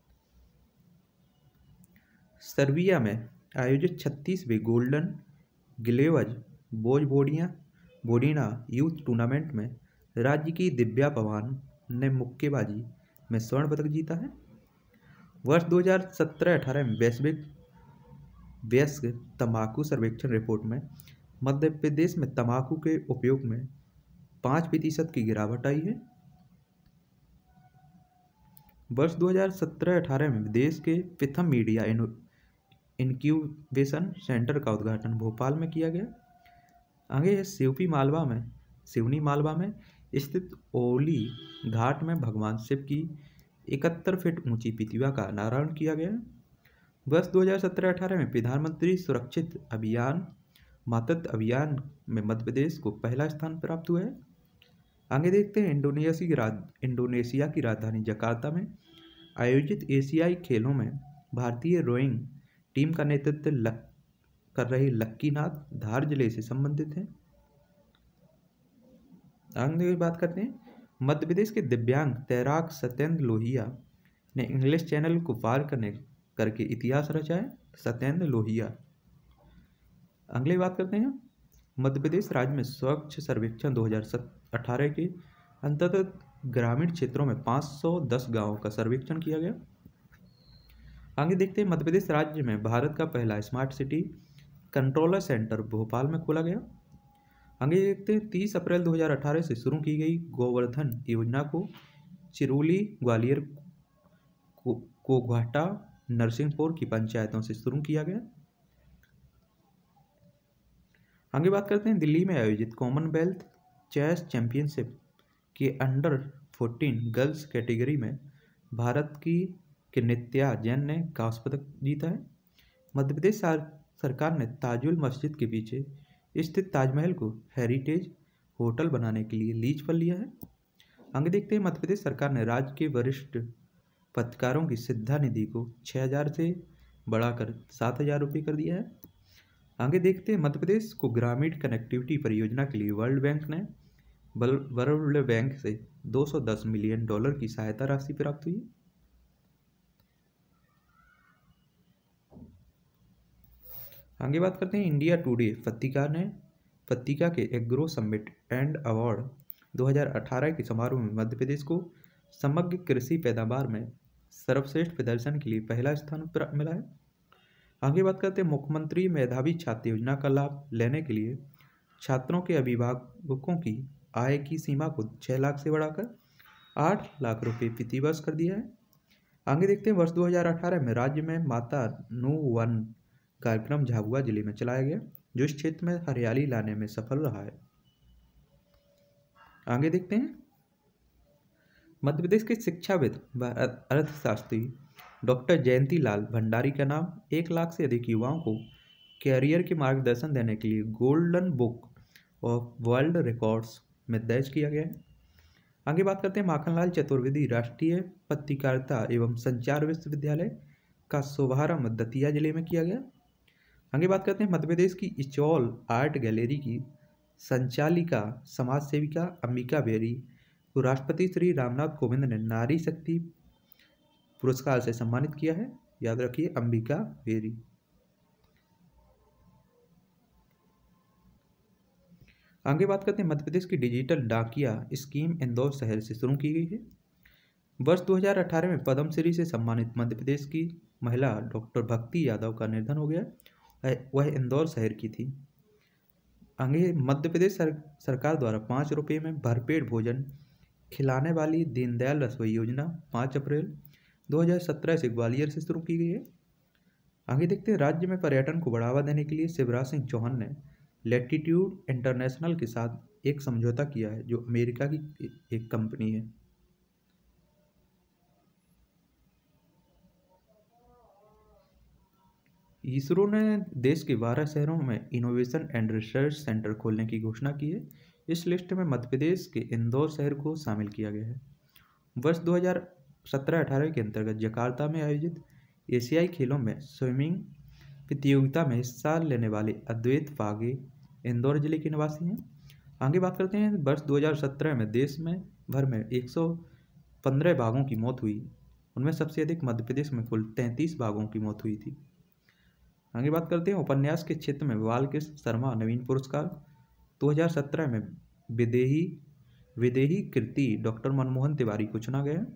सर्बिया में आयोजित छत्तीसवें गोल्डन ग्लेवज बोजबोडिया बोडिना यूथ टूर्नामेंट में राज्य की दिव्या पवान ने मुक्केबाजी में स्वर्ण पदक जीता है। वर्ष दो हज़ार सत्रह अठारह में वैश्विक वयस्क तंबाकू सर्वेक्षण रिपोर्ट में मध्य प्रदेश में तंबाकू के उपयोग में पाँच प्रतिशत की गिरावट आई है। वर्ष दो हज़ार सत्रह अठारह में देश के प्रथम मीडिया इनक्यूबेशन सेंटर का उद्घाटन भोपाल में किया गया। आगे है सिवनी मालवा में सिवनी मालवा में स्थित ओली घाट में भगवान शिव की इकहत्तर फीट ऊंची प्रतिमा का अनावरण किया गया। वर्ष दो हज़ार सत्रह अठारह में प्रधानमंत्री सुरक्षित अभियान मातृत्व अभियान में मध्य प्रदेश को पहला स्थान प्राप्त हुआ है। आगे देखते हैं, इंडोनेशिया की राज इंडोनेशिया की राजधानी जकार्ता में आयोजित एशियाई खेलों में भारतीय रोइंग टीम का नेतृत्व लक, कर रही लक्कीनाथ धार जिले से संबंधित है। आगे बात करते हैं, मध्य प्रदेश के दिव्यांग तैराक सत्येंद्र लोहिया ने इंग्लिश चैनल को पार करने करके इतिहास रचा है। सत्येंद्र लोहिया। अगली बात करते हैं, मध्य प्रदेश राज्य में स्वच्छ सर्वेक्षण दो हज़ार अठारह के अंतर्गत ग्रामीण क्षेत्रों में पाँच सौ दस गांवों का सर्वेक्षण किया गया। आगे देखते हैं, मध्य प्रदेश राज्य में भारत का पहला smart city controller centre Bhopal में खोला गया। आगे देखते हैं, तीस अप्रैल दो हज़ार अठारह से शुरू की गई गोवर्धन योजना को चिरौली, ग्वालियर, कोघाटा, नरसिंहपुर की पंचायतों से शुरू किया गया। आगे बात करते हैं, दिल्ली में आयोजित कॉमनवेल्थ चेस चैंपियनशिप के अंडर फोर्टीन गर्ल्स कैटेगरी में भारत की नित्या जैन ने कांस्य पदक जीता है। मध्य प्रदेश सरकार ने ताजुल मस्जिद के पीछे स्थित ताजमहल को हेरिटेज होटल बनाने के लिए लीज पर लिया है। आगे देखते हैं, मध्य प्रदेश सरकार ने राज्य के वरिष्ठ पत्रकारों की सिद्धा निधि को छः हजार से बढ़ाकर सात हजार रुपये कर दिया है। आगे देखते हैं, मध्य प्रदेश को ग्रामीण कनेक्टिविटी परियोजना के लिए वर्ल्ड बैंक ने वर्ल्ड बैंक से दो सौ दस मिलियन डॉलर की सहायता राशि प्राप्त हुई। आगे बात करते हैं, इंडिया टुडे पत्रिका ने पत्रिका के एग्रो समिट एंड अवार्ड दो हज़ार अठारह के समारोह में मध्य प्रदेश को समग्र कृषि पैदावार में सर्वश्रेष्ठ प्रदर्शन के लिए पहला स्थान मिला है। आगे बात करते हैं, मुख्यमंत्री मेधावी छात्र योजना का लाभ लेने के लिए छात्रों के अभिभावकों की आय की सीमा को छः लाख से बढ़ाकर आठ लाख रुपए प्रति वर्ष कर दिया है। आगे देखते हैं, वर्ष दो हज़ार अठारह में राज्य में माता नू वन कार्यक्रम झाबुआ जिले में चलाया गया, जो इस क्षेत्र में हरियाली लाने में सफल रहा है। आगे देखते हैं, मध्य प्रदेश के शिक्षाविद व अर्थशास्त्री डॉक्टर जयंती लाल भंडारी का नाम एक लाख से अधिक युवाओं को कैरियर के मार्गदर्शन देने के लिए golden book of world records में दर्ज किया गया है। आगे बात करते हैं, माखनलाल चतुर्वेदी राष्ट्रीय पत्रकारिता एवं संचार विश्वविद्यालय का शुभारंभ दतिया जिले में किया गया। आगे बात करते हैं, मध्य प्रदेश की इचौल आर्ट गैलरी की संचालिका समाज सेविका अंबिका बेरी को राष्ट्रपति श्री रामनाथ कोविंद ने नारी शक्ति पुरस्कार से सम्मानित किया है। याद रखिए, अंबिका बेरी। आगे बात करते हैं, मध्य प्रदेश की डिजिटल डाकिया स्कीम इंदौर शहर से शुरू की गई है। वर्ष दो हज़ार अठारह में पद्मश्री से सम्मानित मध्य प्रदेश की महिला डॉक्टर भक्ति यादव का निधन हो गया, वह इंदौर शहर की थी। आगे, मध्य प्रदेश सर, सरकार द्वारा पाँच रुपये में भरपेट भोजन खिलाने वाली दीनदयाल रसोई योजना पाँच अप्रैल दो हज़ार सत्रह से ग्वालियर से शुरू की गई है। आगे देखते हैं, राज्य में पर्यटन को बढ़ावा देने के लिए शिवराज सिंह चौहान ने लैटिट्यूड इंटरनेशनल के साथ एक समझौता किया है, जो अमेरिका की एक कंपनी है। इसरो ने देश के बारह शहरों में इनोवेशन एंड रिसर्च सेंटर खोलने की घोषणा की है। इस लिस्ट में मध्य प्रदेश के इंदौर शहर को शामिल किया गया है। वर्ष दो हज़ार सत्रह अठारह के अंतर्गत जकार्ता में आयोजित एशियाई खेलों में स्विमिंग प्रतियोगिता में हिस्सा लेने वाले अद्वैत पागे इंदौर जिले के निवासी हैं। आगे बात करते हैं, वर्ष दो हज़ार सत्रह में देश में भर में एक सौ पंद्रह बाघों की मौत हुई, उनमें सबसे अधिक मध्य प्रदेश में कुल तैंतीस बाघों की मौत हुई थी। आगे बात करते हैं, उपन्यास के क्षेत्र में बालकृष्ण शर्मा नवीन पुरस्कार दो हज़ार सत्रह में विदेही विदेही कृति डॉक्टर मनमोहन तिवारी को चुना गया।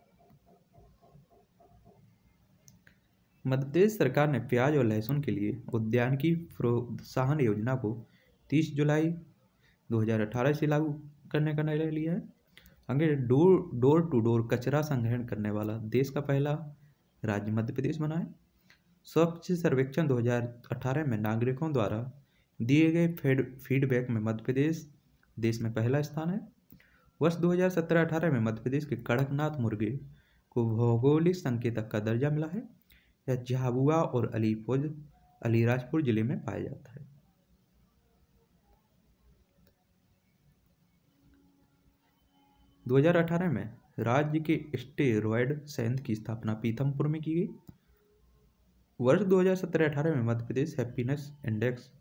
मध्य प्रदेश सरकार ने प्याज और लहसुन के लिए उद्यानिकी प्रोत्साहन योजना को तीस जुलाई दो हज़ार अठारह से लागू करने का निर्णय लिया है। आगे, डोर डोर टू डोर कचरा संग्रहण करने वाला देश का पहला राज्य मध्य प्रदेश बना है। स्वच्छ सर्वेक्षण दो हज़ार अठारह में नागरिकों द्वारा दिए गए फीडबैक में मध्य प्रदेश देश में पहला स्थान है। वर्ष दो हज़ार सत्रह अठारह में मध्य प्रदेश के कड़कनाथ मुर्गे को भौगोलिक संकेतक का दर्जा मिला है। यह झाबुआ और अलीपुर अलीराजपुर जिले में पाया जाता है। दो हज़ार अठारह में राज्य के स्टेरॉयड संयंत्र की स्थापना पीथमपुर में की गई। वर्ष दो हज़ार सत्रह अठारह में मध्य प्रदेश हैप्पीनेस इंडेक्स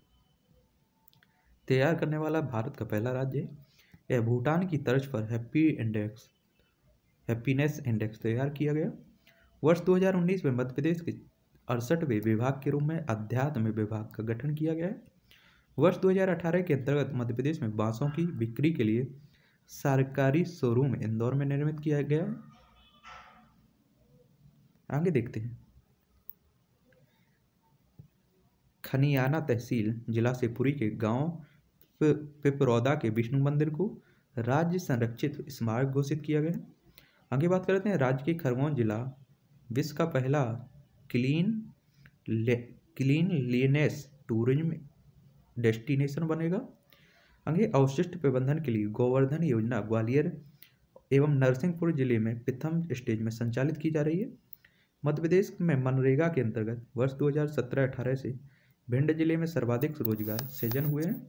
तैयार करने वाला भारत का पहला राज्य है। यह भूटान की तर्ज पर हैप्पी इंडेक्स हैप्पीनेस इंडेक्स तैयार किया गया। वर्ष दो हज़ार उन्नीस में मध्य प्रदेश के अड़सठवें विभाग के रूप में अध्यात्म विभाग का गठन किया गया है। वर्ष दो हज़ार अठारह के अंतर्गत मध्य प्रदेश में बांसों की बिक्री के लिए सरकारी शोरूम इंदौर में निर्मित किया गया है। आगे देखते हैं, खनियाना तहसील जिला शिवपुरी के गांव पिपरौदा के विष्णु मंदिर को राज्य संरक्षित स्मारक घोषित किया गया है। आगे बात करते हैं, राज्य के खरगोन जिला विश्व का पहला clean cleanliness tourism destination बनेगा। आगे अवशिष्ट प्रबंधन के लिए गोवर्धन योजना ग्वालियर एवं नरसिंहपुर जिले में प्रथम स्टेज में संचालित की जा रही है। मध्य प्रदेश में मनरेगा के अंतर्गत वर्ष दो हज़ार सत्रह अठारह से भिंड जिले में सर्वाधिक रोजगार सृजन हुए हैं।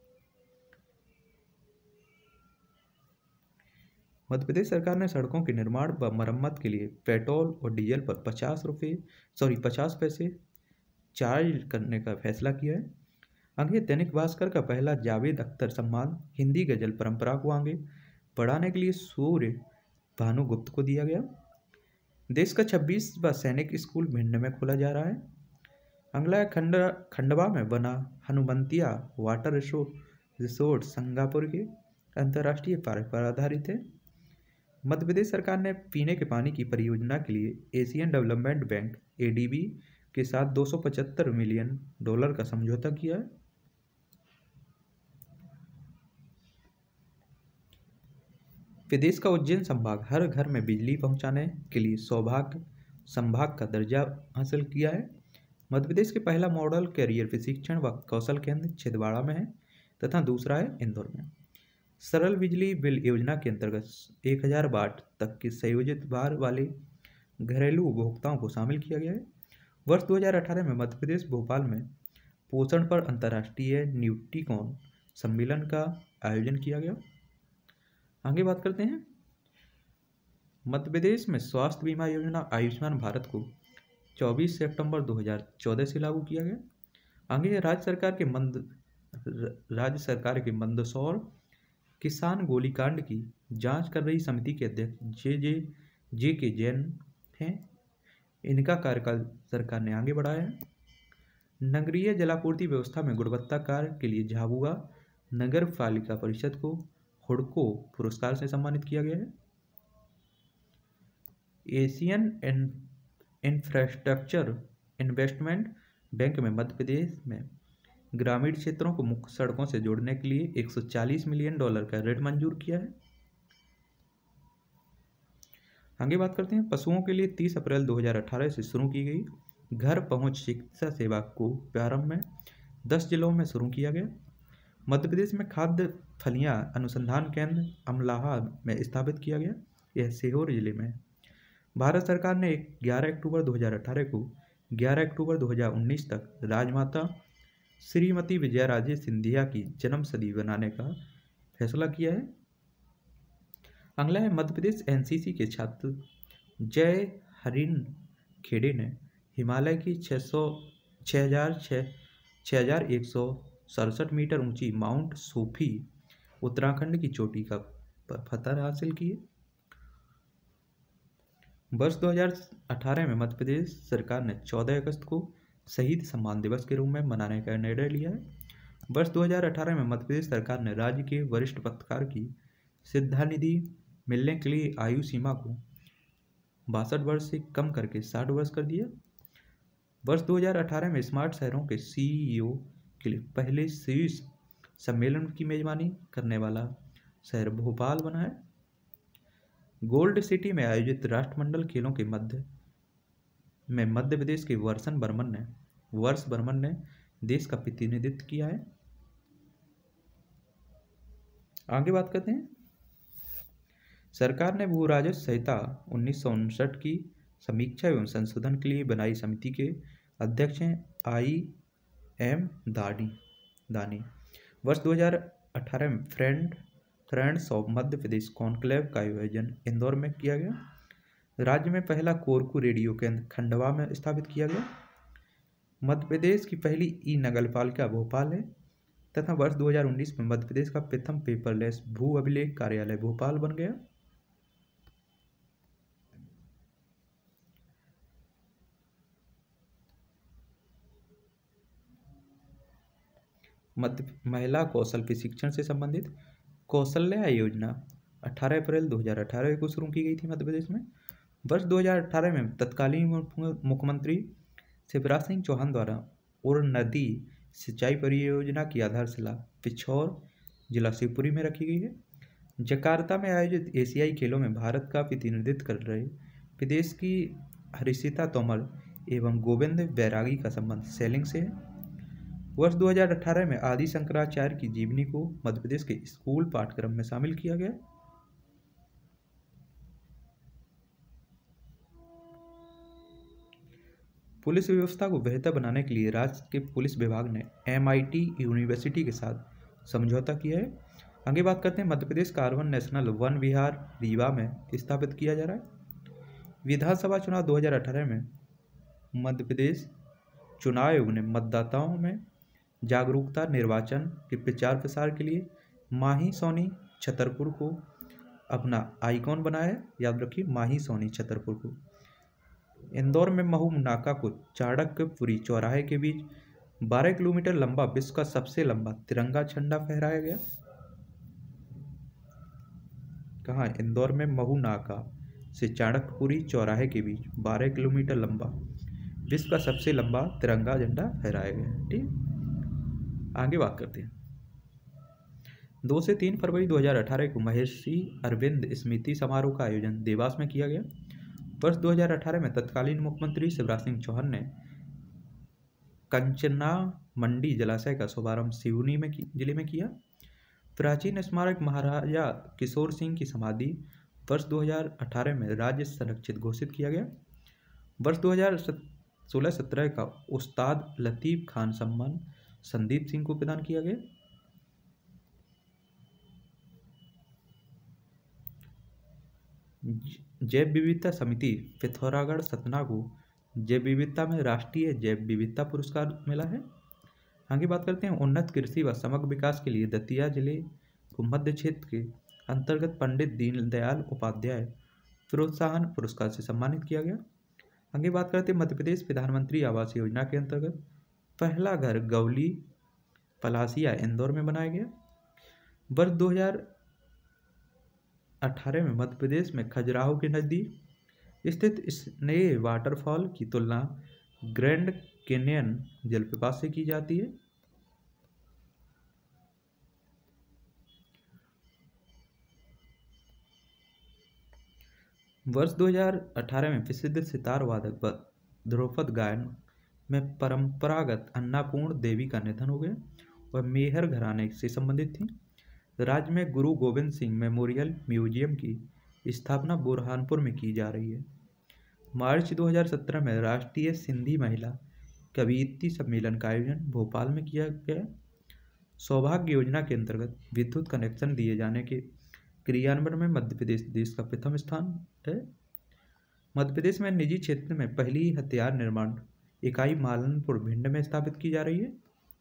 मध्य प्रदेश सरकार ने सड़कों के निर्माण व मरम्मत के लिए पेट्रोल और डीजल पर पचास रुपये सॉरी पचास पैसे चार्ज करने का फैसला किया है। आगे दैनिक भास्कर का पहला जावेद अख्तर सम्मान हिंदी गजल परंपरा को आगे बढ़ाने के लिए सूर्य भानुगुप्त को दिया गया। देश का छब्बीसवां सैनिक स्कूल भिंड में खोला जा रहा है। अगला खंड खंडवा में बना हनुमंतिया वाटर रिसोर्ट सिंगापुर के अंतर्राष्ट्रीय पार्क पर आधारित है। मध्य प्रदेश सरकार ने पीने के पानी की परियोजना के लिए Asian development bank A D B के साथ दो सौ पचहत्तर मिलियन डॉलर का समझौता किया है। प्रदेश का उज्जैन संभाग हर घर में बिजली पहुंचाने के लिए सौभाग्य संभाग का दर्जा हासिल किया है। मध्य प्रदेश के पहला मॉडल कैरियर प्रशिक्षण व कौशल केंद्र छिंदवाड़ा में है तथा दूसरा है इंदौर में। सरल बिजली बिल योजना के अंतर्गत एक हज़ार वाट तक की संयोजित भार वाले घरेलू उपभोक्ताओं को शामिल किया गया है। वर्ष दो हज़ार अठारह में मध्य प्रदेश भोपाल में पोषण पर अंतर्राष्ट्रीय न्यूट्रिकॉन सम्मेलन का आयोजन किया गया। आगे बात करते हैं। मध्य प्रदेश में स्वास्थ्य बीमा योजना आयुष्मान भारत को चौबीस सितंबर दो हज़ार चौदह से लागू किया गया। आगे राज्य सरकार के मंद राज्य सरकार के मंदसौर किसान गोलीकांड की जांच कर रही समिति के अध्यक्ष जे जे जे के जैन हैं। इनका कार्यकाल सरकार ने आगे बढ़ाया है। नगरीय जलापूर्ति व्यवस्था में गुणवत्ता कार्य के लिए झाबुआ नगर पालिका परिषद को हुडको पुरस्कार से सम्मानित किया गया है। एशियन इंफ्रास्ट्रक्चर इन्वेस्टमेंट बैंक में मध्य प्रदेश में ग्रामीण क्षेत्रों को मुख्य सड़कों से जोड़ने के लिए एक सौ चालीस मिलियन डॉलर का ऋण मंजूर किया है। आगे बात करते हैं। पशुओं के लिए तीस अप्रैल दो हज़ार अठारह से शुरू की गई घर पहुंच चिकित्सा सेवा को प्रारंभ में दस जिलों में शुरू किया गया। मध्य प्रदेश में खाद्य फलियां अनुसंधान केंद्र अमलाहा में स्थापित किया गया। यह सीहोर जिले में। भारत सरकार ने ग्यारह अक्टूबर दो हज़ार अठारह को ग्यारह अक्टूबर दो हज़ार उन्नीस तक राजमाता श्रीमती विजयाराजे सिंधिया की जन्म सदी बनाने का फैसला किया है। अगला है मध्य प्रदेश एन सी सी के छात्र जय हरिन खेड़े ने हिमालय की छः सौ छः हजार छः छः हजार एक सौ सड़सठ मीटर ऊंची माउंट सूफी उत्तराखंड की चोटी का फतह हासिल की है। वर्ष दो हज़ार अठारह में मध्य प्रदेश सरकार ने चौदह अगस्त को शहीद सम्मान दिवस के रूप में मनाने का निर्णय लिया है। वर्ष दो हज़ार अठारह में मध्य प्रदेश सरकार ने राज्य के वरिष्ठ पत्रकार की सिद्धा निधि मिलने के लिए आयु सीमा को बासठ वर्ष से कम करके साठ वर्ष कर दिया। वर्ष दो हज़ार अठारह में स्मार्ट शहरों के सी ई ओ के लिए पहले शीर्ष सम्मेलन की मेजबानी करने वाला शहर भोपाल बना है। गोल्ड सिटी में आयोजित राष्ट्रमंडल खेलों के मध्य में मध्य प्रदेश के वर्षन बर्मन ने वर्ष बर्मन ने देश का प्रतिनिधित्व किया है। आगे बात करते हैं। सरकार ने भू राजस्व संहिता उन्नीस सौ उनसठ की समीक्षा एवं संशोधन के लिए बनाई समिति के अध्यक्ष हैं आई एम दानी दानी वर्ष दो हज़ार अठारह में friend friends of Madhya Pradesh conclave का आयोजन इंदौर में किया गया। राज्य में पहला कोरकू रेडियो केंद्र खंडवा में स्थापित किया गया। मध्य प्रदेश की पहली ई नगरपालिका भोपाल है तथा वर्ष दो हज़ार उन्नीस में मध्य प्रदेश का प्रथम पेपरलेस भू अभिलेख कार्यालय भोपाल बन गया। मध्य महिला कौशल प्रशिक्षण से संबंधित कौशल्या योजना अठारह अप्रैल दो हज़ार अठारह को शुरू की गई थी मध्य प्रदेश में। वर्ष दो हज़ार अठारह में तत्कालीन मुख्यमंत्री शिवराज सिंह चौहान द्वारा उर नदी सिंचाई परियोजना की आधारशिला पिछौर जिला शिवपुरी में रखी गई है। जकार्ता में आयोजित एशियाई खेलों में भारत का प्रतिनिधित्व कर रहे प्रदेश की हर्षिता तोमर एवं गोविंद बैरागी का संबंध सेलिंग से है। वर्ष दो हज़ार अठारह में आदि शंकराचार्य की जीवनी को मध्य प्रदेश के स्कूल पाठ्यक्रम में शामिल किया गया। पुलिस व्यवस्था को बेहतर बनाने के लिए राज्य के पुलिस विभाग ने एम आई टी यूनिवर्सिटी के साथ समझौता किया है। आगे बात करते हैं, मध्य प्रदेश का अर्बन नेशनल वन विहार रीवा में स्थापित किया जा रहा है। विधानसभा चुनाव दो हज़ार अठारह में मध्य प्रदेश चुनाव आयोग ने मतदाताओं में जागरूकता निर्वाचन के प्रचार प्रसार के लिए माही सोनी छतरपुर को अपना आइकॉन बनाया। याद रखिए, माही सोनी छतरपुर को। इंदौर में महू नाका को चाणक्यपुरी चौराहे के बीच बारह किलोमीटर लंबा विश्व का सबसे लंबा तिरंगा झंडा फहराया गया। कहाँ? इंदौर में महू नाका से चाणक्यपुरी चौराहे के बीच बारह किलोमीटर लंबा विश्व का सबसे लंबा तिरंगा झंडा फहराया गया। ठीक, आगे बात करते हैं। दो से तीन फरवरी दो हज़ार अठारह को महर्षि अरविंद स्मृति समारोह का आयोजन देवास में किया गया। वर्ष दो हज़ार अठारह में तत्कालीन मुख्यमंत्री शिवराज सिंह चौहान ने कंचना मंडी जलाशय का शुभारंभ सिवनी में जिले में किया। प्राचीन स्मारक महाराजा किशोर सिंह की समाधि वर्ष दो हज़ार अठारह में राज्य संरक्षित घोषित किया गया। वर्ष दो हज़ार सोलह सत्रह का उस्ताद लतीफ़ खान सम्मान संदीप सिंह को प्रदान किया गया। जैव विविधता समिति पिथौरागढ़ सतना को जैव विविधता में राष्ट्रीय जैव विविधता पुरस्कार मिला है। आगे बात करते हैं, उन्नत कृषि व समग्र विकास के लिए दतिया जिले को मध्य क्षेत्र के अंतर्गत पंडित दीनदयाल उपाध्याय प्रोत्साहन पुरस्कार से सम्मानित किया गया। आगे बात करते हैं, मध्य प्रदेश प्रधानमंत्री आवास योजना के अंतर्गत पहला घर गौली पलासिया इंदौर में बनाया गया। वर्ष दो हज़ार अठारह में मध्य प्रदेश में खजुराहो के नज़दीक स्थित स्नेह वाटरफॉल की तुलना ग्रैंड कैनियन जलप्रपात से की जाती है। वर्ष दो हज़ार अठारह में प्रसिद्ध सितार वादक ध्रुपद गायन में परंपरागत अन्नापूर्ण देवी का निधन हो गया और मेहर घराने से संबंधित थी। राज्य में गुरु गोविंद सिंह मेमोरियल म्यूजियम की स्थापना बुरहानपुर में की जा रही है। मार्च दो हज़ार सत्रह में राष्ट्रीय सिंधी महिला कवयित्री सम्मेलन का आयोजन भोपाल में किया गया। सौभाग्य योजना के अंतर्गत विद्युत कनेक्शन दिए जाने के क्रियान्वयन में मध्य प्रदेश देश का प्रथम स्थान है। मध्य प्रदेश में निजी क्षेत्र में पहली हथियार निर्माण इकाई मालनपुर भिंड में स्थापित की जा रही है।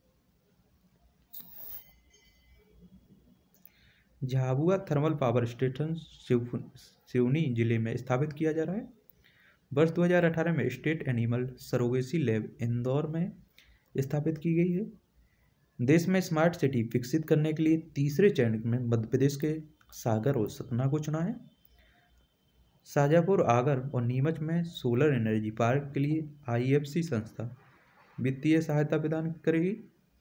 Jhabua thermal power station Seoni जिले में स्थापित किया जा रहा है। वर्ष दो हज़ार अठारह में state animal surrogacy lab Indore में स्थापित की गई है। देश में स्मार्ट सिटी विकसित करने के लिए तीसरे चरण में मध्य प्रदेश के सागर और सतना को चुना है। शाजापुर, आगर और नीमच में सोलर एनर्जी पार्क के लिए आई एफ सी संस्था वित्तीय सहायता प्रदान करेगी।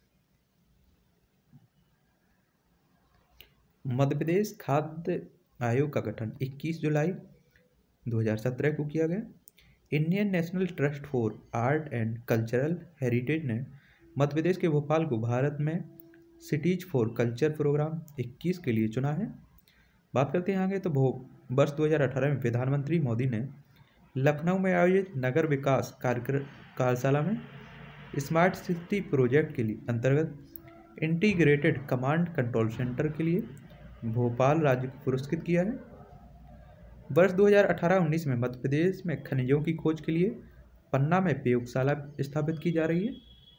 मध्य प्रदेश खाद्य आयोग का गठन इक्कीस जुलाई दो हज़ार सत्रह को किया गया। Indian national trust for art and cultural heritage ने मध्य प्रदेश के भोपाल को भारत में सिटीज फॉर कल्चर प्रोग्राम इक्कीस के लिए चुना है। बात करते हैं आगे, तो वर्ष दो हज़ार अठारह में प्रधानमंत्री मोदी ने लखनऊ में आयोजित नगर विकास कार्यक्रम कार्यशाला में स्मार्ट सिटी प्रोजेक्ट के लिए अंतर्गत इंटीग्रेटेड कमांड कंट्रोल सेंटर के लिए भोपाल राज्य को पुरस्कृत किया है। वर्ष दो हज़ार अठारह उन्नीस में मध्य प्रदेश में खनिजों की खोज के लिए पन्ना में प्रयोगशाला स्थापित की जा रही है।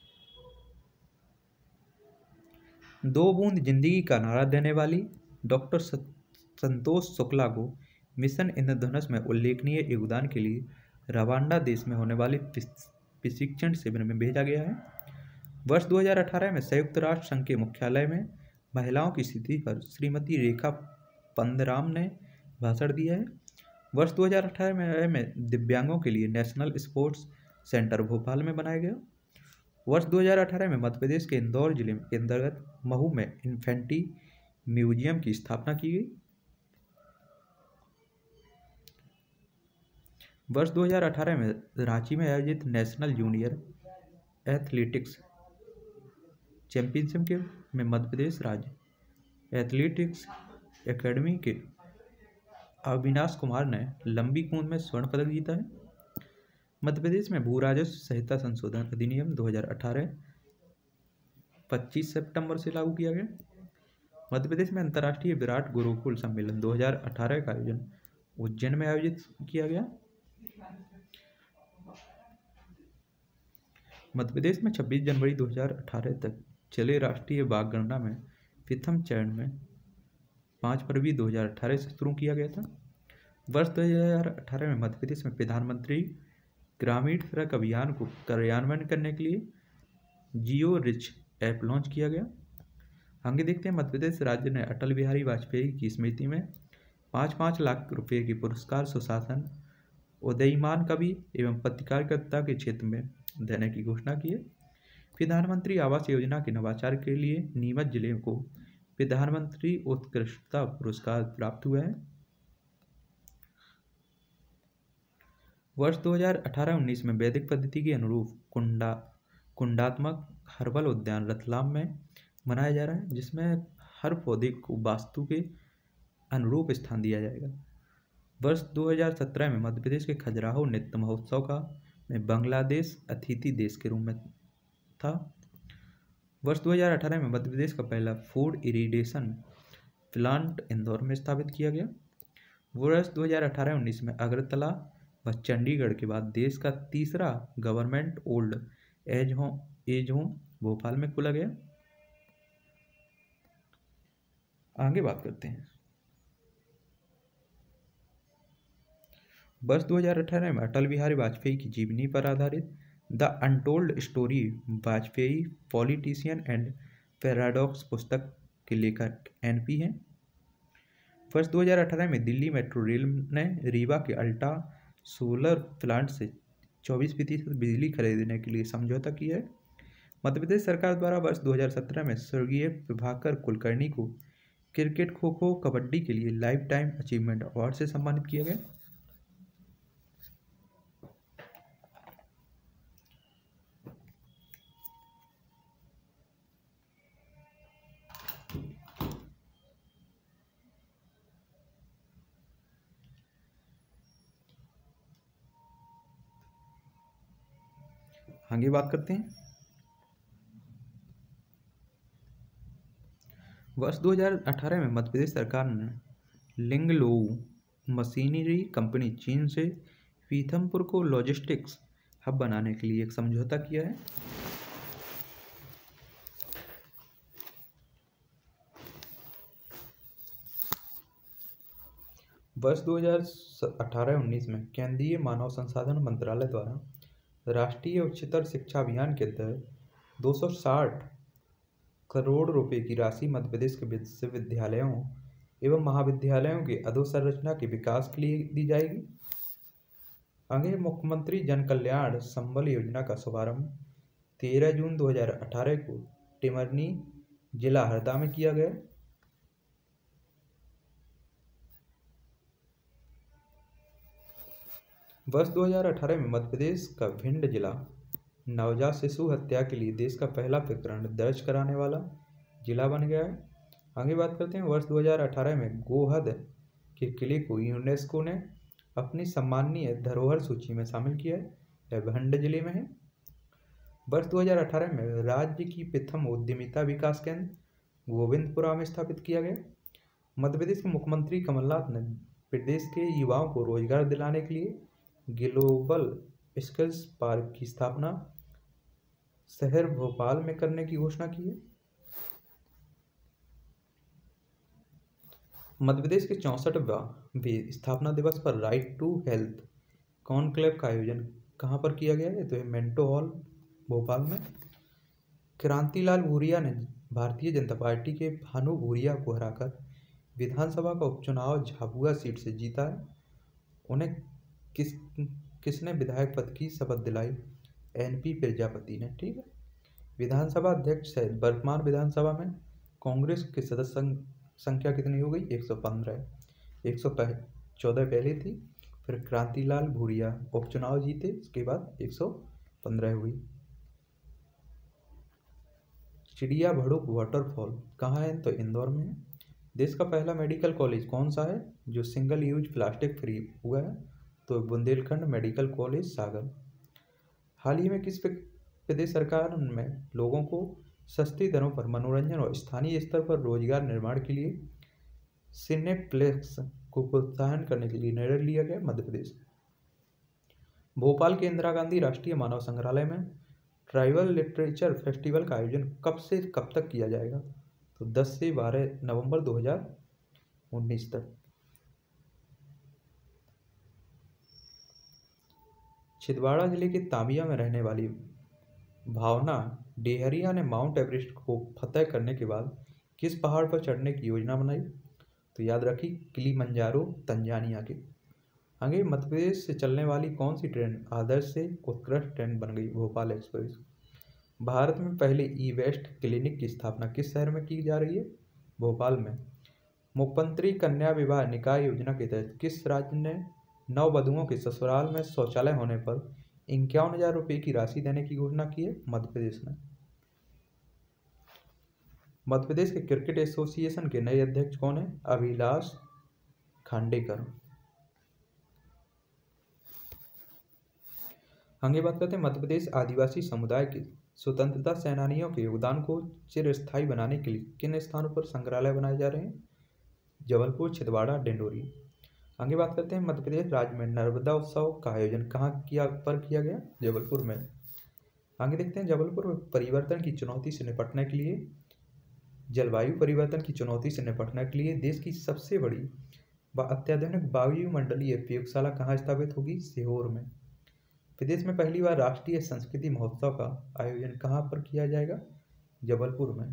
दो बूंद जिंदगी का नारा देने वाली डॉक्टर संतोष शुक्ला को मिशन इंद्रधनुष में उल्लेखनीय योगदान के लिए रवांडा देश में होने वाले प्रशिक्षण शिविर में भेजा गया है। वर्ष दो हज़ार अठारह में संयुक्त राष्ट्र संघ के मुख्यालय में महिलाओं की स्थिति पर श्रीमती रेखा पंदराम ने भाषण दिया है। वर्ष दो हज़ार अठारह में दिव्यांगों के लिए नेशनल स्पोर्ट्स सेंटर भोपाल में बनाया गया। वर्ष दो हज़ार अठारह में मध्य प्रदेश के इंदौर जिले के अंतर्गत महू में इन्फेंट्री म्यूजियम की स्थापना की गई। वर्ष दो हज़ार अठारह में रांची में आयोजित नेशनल जूनियर एथलेटिक्स चैंपियनशिप के में मध्य प्रदेश राज्य एथलेटिक्स एकेडमी के अविनाश कुमार ने लंबी कूद में स्वर्ण पदक जीता है। मध्य प्रदेश में भू राजस्व संहिता संशोधन अधिनियम दो हज़ार अठारह पच्चीस सितंबर से लागू किया गया। मध्य प्रदेश में अंतर्राष्ट्रीय विराट गुरुकुल सम्मेलन दो हज़ार अठारह का आयोजन उज्जैन में आयोजित किया गया। मध्य प्रदेश में छब्बीस जनवरी दो हज़ार अठारह तक चले राष्ट्रीय बाघ गणना में प्रथम चरण में पाँच फरवरी दो हज़ार अठारह से शुरू किया गया था। वर्ष दो हज़ार अठारह में मध्य प्रदेश में प्रधानमंत्री ग्रामीण सड़क अभियान को कार्यान्वयन करने के लिए जियो रिच ऐप लॉन्च किया गया। आगे देखते हैं, मध्य प्रदेश राज्य ने अटल बिहारी वाजपेयी की स्मृति में पाँच पाँच लाख रुपए के पुरस्कार सुशासन, उदयीमान कवि एवं पत्रकारिता के क्षेत्र में देने की घोषणा की है। प्रधानमंत्री आवास योजना के नवाचार के लिए नीमच जिले को प्रधानमंत्री उत्कृष्टता पुरस्कार प्राप्त हुआ है। वर्ष दो हज़ार अठारह उन्नीस में वैदिक पद्धति के अनुरूप कुंडा कुंडात्मक हर्बल उद्यान रतलाम में मनाया जा रहा है, जिसमें हर पौधे को वास्तु के अनुरूप स्थान दिया जाएगा। वर्ष दो हज़ार सत्रह में मध्य प्रदेश के खजुराहो नृत्य महोत्सव का में बांग्लादेश अतिथि देश के रूप में था। वर्ष दो हज़ार अठारह में मध्य प्रदेश का पहला फूड इरिगेशन प्लांट इंदौर में स्थापित किया गया। वर्ष दो हज़ार अठारह उन्नीस में अगरतला व चंडीगढ़ के बाद देश का तीसरा government old age home age home Bhopal में खोला गया। आगे बात करते हैं, वर्ष दो हज़ार अठारह में अटल बिहारी वाजपेयी की जीवनी पर आधारित the untold story Vajpayee politician and paradox पुस्तक के लेखक एनपी हैं। वर्ष दो हज़ार अठारह में दिल्ली मेट्रो रेल ने रीवा के अल्टा सोलर प्लांट से चौबीस प्रतिशत बिजली खरीदने के लिए समझौता किया है। मध्य प्रदेश सरकार द्वारा वर्ष दो हज़ार सत्रह में स्वर्गीय प्रभाकर कुलकर्णी को क्रिकेट, खो खो, कबड्डी के लिए लाइफ टाइम अचीवमेंट अवार्ड से सम्मानित किया गया। आगे बात करते हैं, वर्ष दो हज़ार अठारह में मध्य प्रदेश सरकार ने लिंगलोऊ मशीनरी कंपनी चीन से पीथमपुर को लॉजिस्टिक्स हब बनाने के लिए एक समझौता किया है। वर्ष दो हज़ार अठारह उन्नीस में केंद्रीय मानव संसाधन मंत्रालय द्वारा राष्ट्रीय उच्चतर शिक्षा अभियान के तहत दो सौ साठ करोड़ रुपए की राशि मध्य प्रदेश के विश्वविद्यालयों एवं महाविद्यालयों के अधोसंरचना के विकास के लिए दी जाएगी। आगे मुख्यमंत्री जन कल्याण संबल योजना का शुभारंभ तेरह जून दो हज़ार अठारह को टिमरनी जिला हरदा में किया गया। वर्ष दो हज़ार अठारह में मध्य प्रदेश का भिंड जिला नवजात शिशु हत्या के लिए देश का पहला प्रकरण दर्ज कराने वाला जिला बन गया है। आगे बात करते हैं, वर्ष दो हज़ार अठारह में गोहद के किले को यूनेस्को ने अपनी सम्माननीय धरोहर सूची में शामिल किया है। यह भिंड जिले में है। वर्ष दो हज़ार अठारह में राज्य की प्रथम उद्यमिता विकास केंद्र गोविंदपुरा में स्थापित किया गया। मध्य प्रदेश के मुख्यमंत्री कमलनाथ ने प्रदेश के युवाओं को रोजगार दिलाने के लिए ग्लोबल स्किल्स पार्क की स्थापना शहर भोपाल में करने की घोषणा की है। मध्य प्रदेश के चौंसठवें स्थापना दिवस पर राइट टू हेल्थ कॉन्क्लेव का आयोजन कहाँ पर किया गया है? तो मिंटो हॉल भोपाल में। क्रांतिलाल भूरिया ने भारतीय जनता पार्टी के भानु भूरिया को हराकर विधानसभा का उपचुनाव झाबुआ सीट से जीता है। उन्हें किस किसने विधायक पद की शपथ दिलाई? एनपी प्रजापति ने। ठीक है। विधानसभा अध्यक्ष है वर्तमान विधानसभा में कांग्रेस के सदस्य संख्या कितनी हो गई? एक सौ पंद्रह। एक सौ चौदह पहले थी, फिर क्रांतिलाल भूरिया उपचुनाव जीते, उसके बाद एक सौ पंद्रह हुई। चिड़िया भड़ुक वाटरफॉल कहाँ है? तो इंदौर में है। देश का पहला मेडिकल कॉलेज कौन सा है जो सिंगल यूज प्लास्टिक फ्री हुआ है? तो बुंदेलखंड मेडिकल कॉलेज सागर। हाल ही में किस प्रदेश सरकार में लोगों को सस्ती दरों पर मनोरंजन और स्थानीय स्तर पर रोजगार निर्माण के लिए सिनेप्लेक्स को प्रोत्साहन करने के लिए निर्णय लिया गया? मध्य प्रदेश। भोपाल के इंदिरा गांधी राष्ट्रीय मानव संग्रहालय में ट्राइबल लिटरेचर फेस्टिवल का आयोजन कब से कब तक किया जाएगा? तो दस से बारह नवंबर दो हज़ार उन्नीस तक। छिंदवाड़ा जिले के तामिया में रहने वाली भावना डेहरिया ने माउंट एवरेस्ट को फतह करने के बाद किस पहाड़ पर चढ़ने की योजना बनाई? तो याद रखी किलिमंजारो तंजानिया के। आगे मध्य प्रदेश से चलने वाली कौन सी ट्रेन आदर्श से उत्कृष्ट ट्रेन बन गई? भोपाल एक्सप्रेस। भारत में पहले ई वेस्ट क्लिनिक की स्थापना किस शहर में की जा रही है? भोपाल में। मुख्यमंत्री कन्या विवाह निकाय योजना के तहत किस राज्य ने नववधुओं के ससुराल में शौचालय होने पर इक्यावन हजार रुपये की राशि देने की घोषणा की है? मध्य प्रदेश ने। मध्य प्रदेश के क्रिकेट एसोसिएशन के नए अध्यक्ष कौन है? अभिलाष खांडेकर। आगे बात करते हैं मध्य प्रदेश आदिवासी समुदाय के स्वतंत्रता सेनानियों के योगदान को चिरस्थायी बनाने के लिए किन स्थानों पर संग्रहालय बनाए जा रहे हैं? जबलपुर, छिंदवाड़ा, डिंडोरी। आगे बात करते हैं मध्य प्रदेश राज्य में नर्मदा उत्सव का आयोजन कहाँ किया पर किया गया? जबलपुर में। आगे देखते हैं जबलपुर में परिवर्तन की चुनौती से निपटने के लिए जलवायु परिवर्तन की चुनौती से निपटने के लिए देश की सबसे बड़ी व अत्याधुनिक वायुमंडलीय प्रयोगशाला कहाँ स्थापित होगी? सीहोर में। प्रदेश में पहली बार राष्ट्रीय संस्कृति महोत्सव का आयोजन कहाँ पर किया जाएगा? जबलपुर में।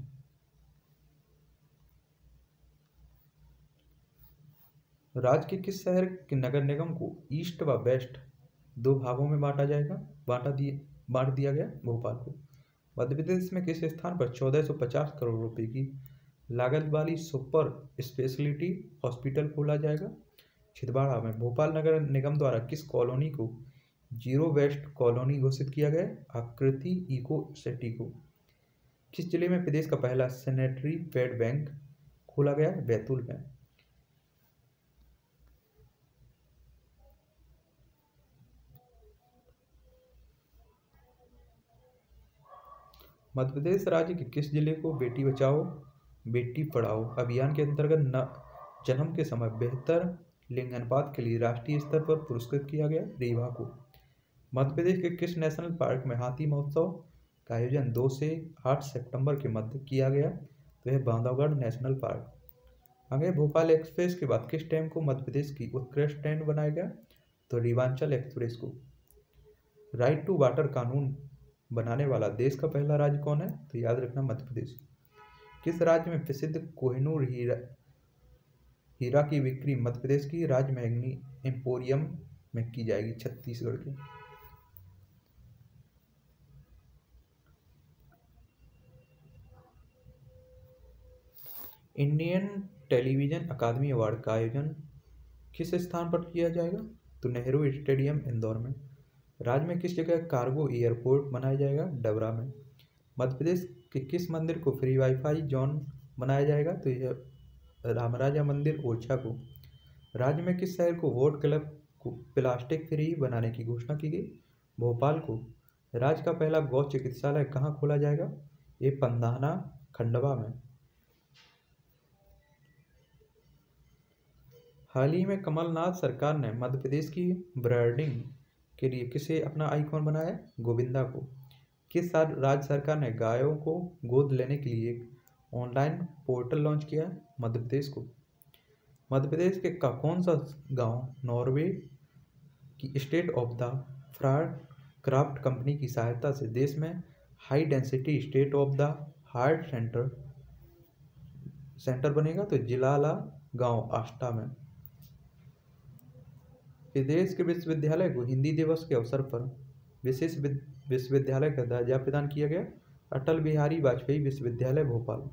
राज्य के किस शहर के नगर निगम को ईस्ट व वेस्ट दो भागों में बांटा जाएगा बांटा दिए बांट दिया गया? भोपाल को। मध्य प्रदेश में किस स्थान पर चौदह सौ पचास करोड़ रुपए की लागत वाली सुपर स्पेशलिटी हॉस्पिटल खोला जाएगा? छिंदवाड़ा में। भोपाल नगर निगम द्वारा किस कॉलोनी को जीरो वेस्ट कॉलोनी घोषित किया गया? आकृति इको सिटी को। किस जिले में प्रदेश का पहला सैनिटरी पैड बैंक खोला गया? बैतूल में। मध्य प्रदेश राज्य के किस जिले को बेटी बचाओ बेटी पढ़ाओ अभियान के अंतर्गत न जन्म के समय बेहतर लिंग अनुपात के लिए राष्ट्रीय स्तर पर पुरस्कृत किया गया? रीवा को। मध्य प्रदेश के किस नेशनल पार्क में हाथी महोत्सव का आयोजन दो से आठ सितंबर के मध्य किया गया? तो यह बांधवगढ़ नेशनल पार्क। आगे भोपाल एक्सप्रेस के बाद किस ट्रेन को मध्य प्रदेश की उत्कृष्ट ट्रेन बनाया गया? तो रीवांचल एक्सप्रेस को। राइट टू वाटर कानून बनाने वाला देश का पहला राज्य कौन है? तो याद रखना मध्य प्रदेश। किस राज्य में प्रसिद्ध कोहिनूर हीरा हीरा की बिक्री मध्य प्रदेश की राज्य मैग्नी एम्पोरियम में की जाएगी? छत्तीसगढ़ के। इंडियन टेलीविजन अकादमी अवार्ड का आयोजन किस स्थान पर किया जाएगा? तो नेहरू स्टेडियम इंदौर में। राज्य में किस जगह कार्गो एयरपोर्ट बनाया जाएगा? डबरा में। मध्य प्रदेश के किस मंदिर को फ्री वाईफाई जोन बनाया जाएगा? तो यह रामराजा मंदिर ओरछा को। राज्य में किस शहर को वोट क्लब को प्लास्टिक फ्री बनाने की घोषणा की गई? भोपाल को। राज्य का पहला गौ चिकित्सालय कहाँ खोला जाएगा? ये पंधाना खंडवा में। हाल ही में कमलनाथ सरकार ने मध्य प्रदेश की ब्रांडिंग के लिए किसे अपना आइकॉन बनाया? गोविंदा को। किस राज्य सरकार ने गायों को गोद लेने के लिए एक ऑनलाइन पोर्टल लॉन्च किया? मध्य प्रदेश को। मध्य प्रदेश के का कौन सा गांव नॉर्वे की स्टेट ऑफ द फ्राड क्राफ्ट कंपनी की सहायता से देश में high density state of the art centre centre बनेगा? तो जिलाला गांव आष्टा में। प्रदेश के विश्वविद्यालय को हिंदी दिवस के अवसर पर विशेष विश्वविद्यालय का दर्जा प्रदान किया गया? अटल बिहारी वाजपेयी विश्वविद्यालय भोपाल।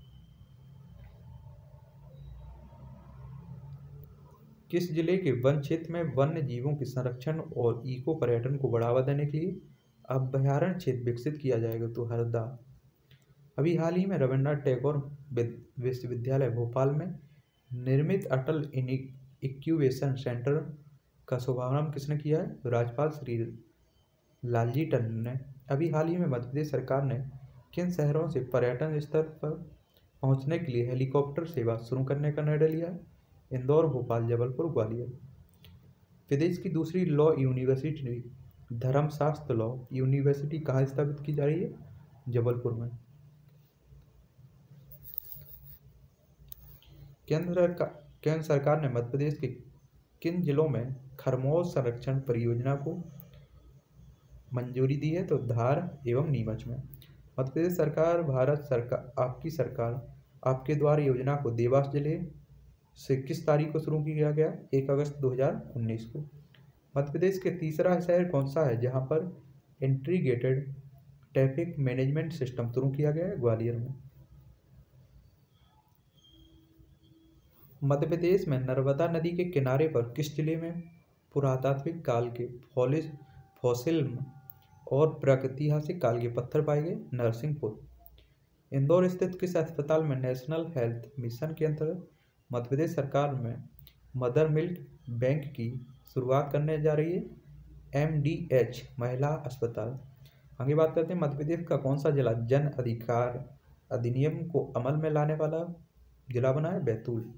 किस जिले के वन क्षेत्र में वन्य जीवों के संरक्षण और इको पर्यटन को बढ़ावा देने के लिए अभयारण्य क्षेत्र विकसित किया जाएगा? तो हरदा। अभी हाल ही में रविन्द्रनाथ टैगोर विश्वविद्यालय भोपाल में निर्मित अटल इक्यूबेशन सेंटर का शुभारंभ किसने किया है? राज्यपाल श्री लालजी टंडन ने। अभी हाल ही में मध्य प्रदेश सरकार ने किन शहरों से पर्यटन स्तर पर पहुंचने के लिए हेलीकॉप्टर सेवा शुरू करने का निर्णय लिया है? इंदौर, भोपाल, जबलपुर, ग्वालियर। प्रदेश की दूसरी law university Dharmashastra law university कहाँ स्थापित की जा रही है? जबलपुर में। केंद्र सरकार केंद्र सरकार ने मध्य प्रदेश के किन जिलों में खरमोश संरक्षण परियोजना को मंजूरी दी है? तो धार एवं नीमच में। मध्य प्रदेश सरकार भारत सरकार आपकी सरकार आपके द्वार योजना को देवास जिले से किस तारीख को शुरू किया गया? एक अगस्त दो हज़ार उन्नीस को। मध्य प्रदेश के तीसरा शहर कौन सा है जहां पर इंटीग्रेटेड ट्रैफिक मैनेजमेंट सिस्टम शुरू किया गया है? ग्वालियर में। मध्य प्रदेश में नर्मदा नदी के किनारे पर किस जिले में पुरातात्विक काल के फॉसिल और प्रागैतिहासिक काल के पत्थर पाए गए? नरसिंहपुर। इंदौर स्थित किस अस्पताल में नेशनल हेल्थ मिशन के अंतर्गत मध्य प्रदेश सरकार में मदर मिल्क बैंक की शुरुआत करने जा रही है? एम डी एच महिला अस्पताल। आगे बात करते हैं, मध्य प्रदेश का कौन सा जिला जन अधिकार अधिनियम को अमल में लाने वाला जिला बना है? बैतूल।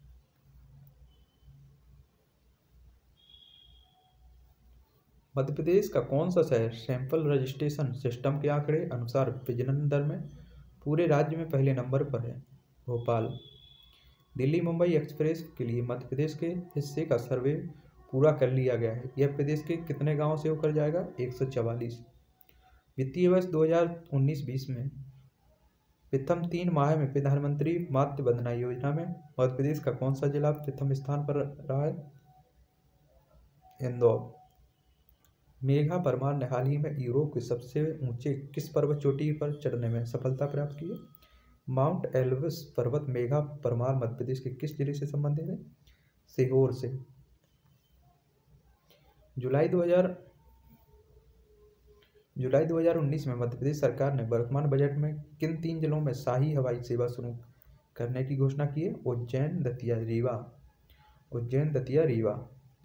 मध्य प्रदेश का कौन सा शहर सैंपल रजिस्ट्रेशन सिस्टम के आंकड़े अनुसार प्रजनन दर में पूरे राज्य में पहले नंबर पर है? भोपाल। दिल्ली मुंबई एक्सप्रेस के लिए मध्य प्रदेश के हिस्से का सर्वे पूरा कर लिया गया है। यह प्रदेश के कितने गांवों से होकर जाएगा? एक सौ चवालीस। वित्तीय वर्ष दो हज़ार उन्नीस बीस में प्रथम तीन माह में प्रधानमंत्री मातृ वंदना योजना में मध्य प्रदेश का कौन सा जिला प्रथम स्थान पर रहा है? इंदौर। मेघा परमार ने हाल ही में यूरोप के सबसे ऊंचे किस पर्वत चोटी पर चढ़ने में सफलता प्राप्त की है? माउंट एल्ब्रस पर्वत। मेघा परमार मध्य प्रदेश के किस जिले से संबंधित है? सीहोर से। जुलाई दो हज़ार जुलाई दो हज़ार उन्नीस में मध्य प्रदेश सरकार ने वर्तमान बजट में किन तीन जिलों में शाही हवाई सेवा शुरू करने की घोषणा की है? उज्जैन, दतिया, रीवा। उज्जैन, दतिया, रीवा।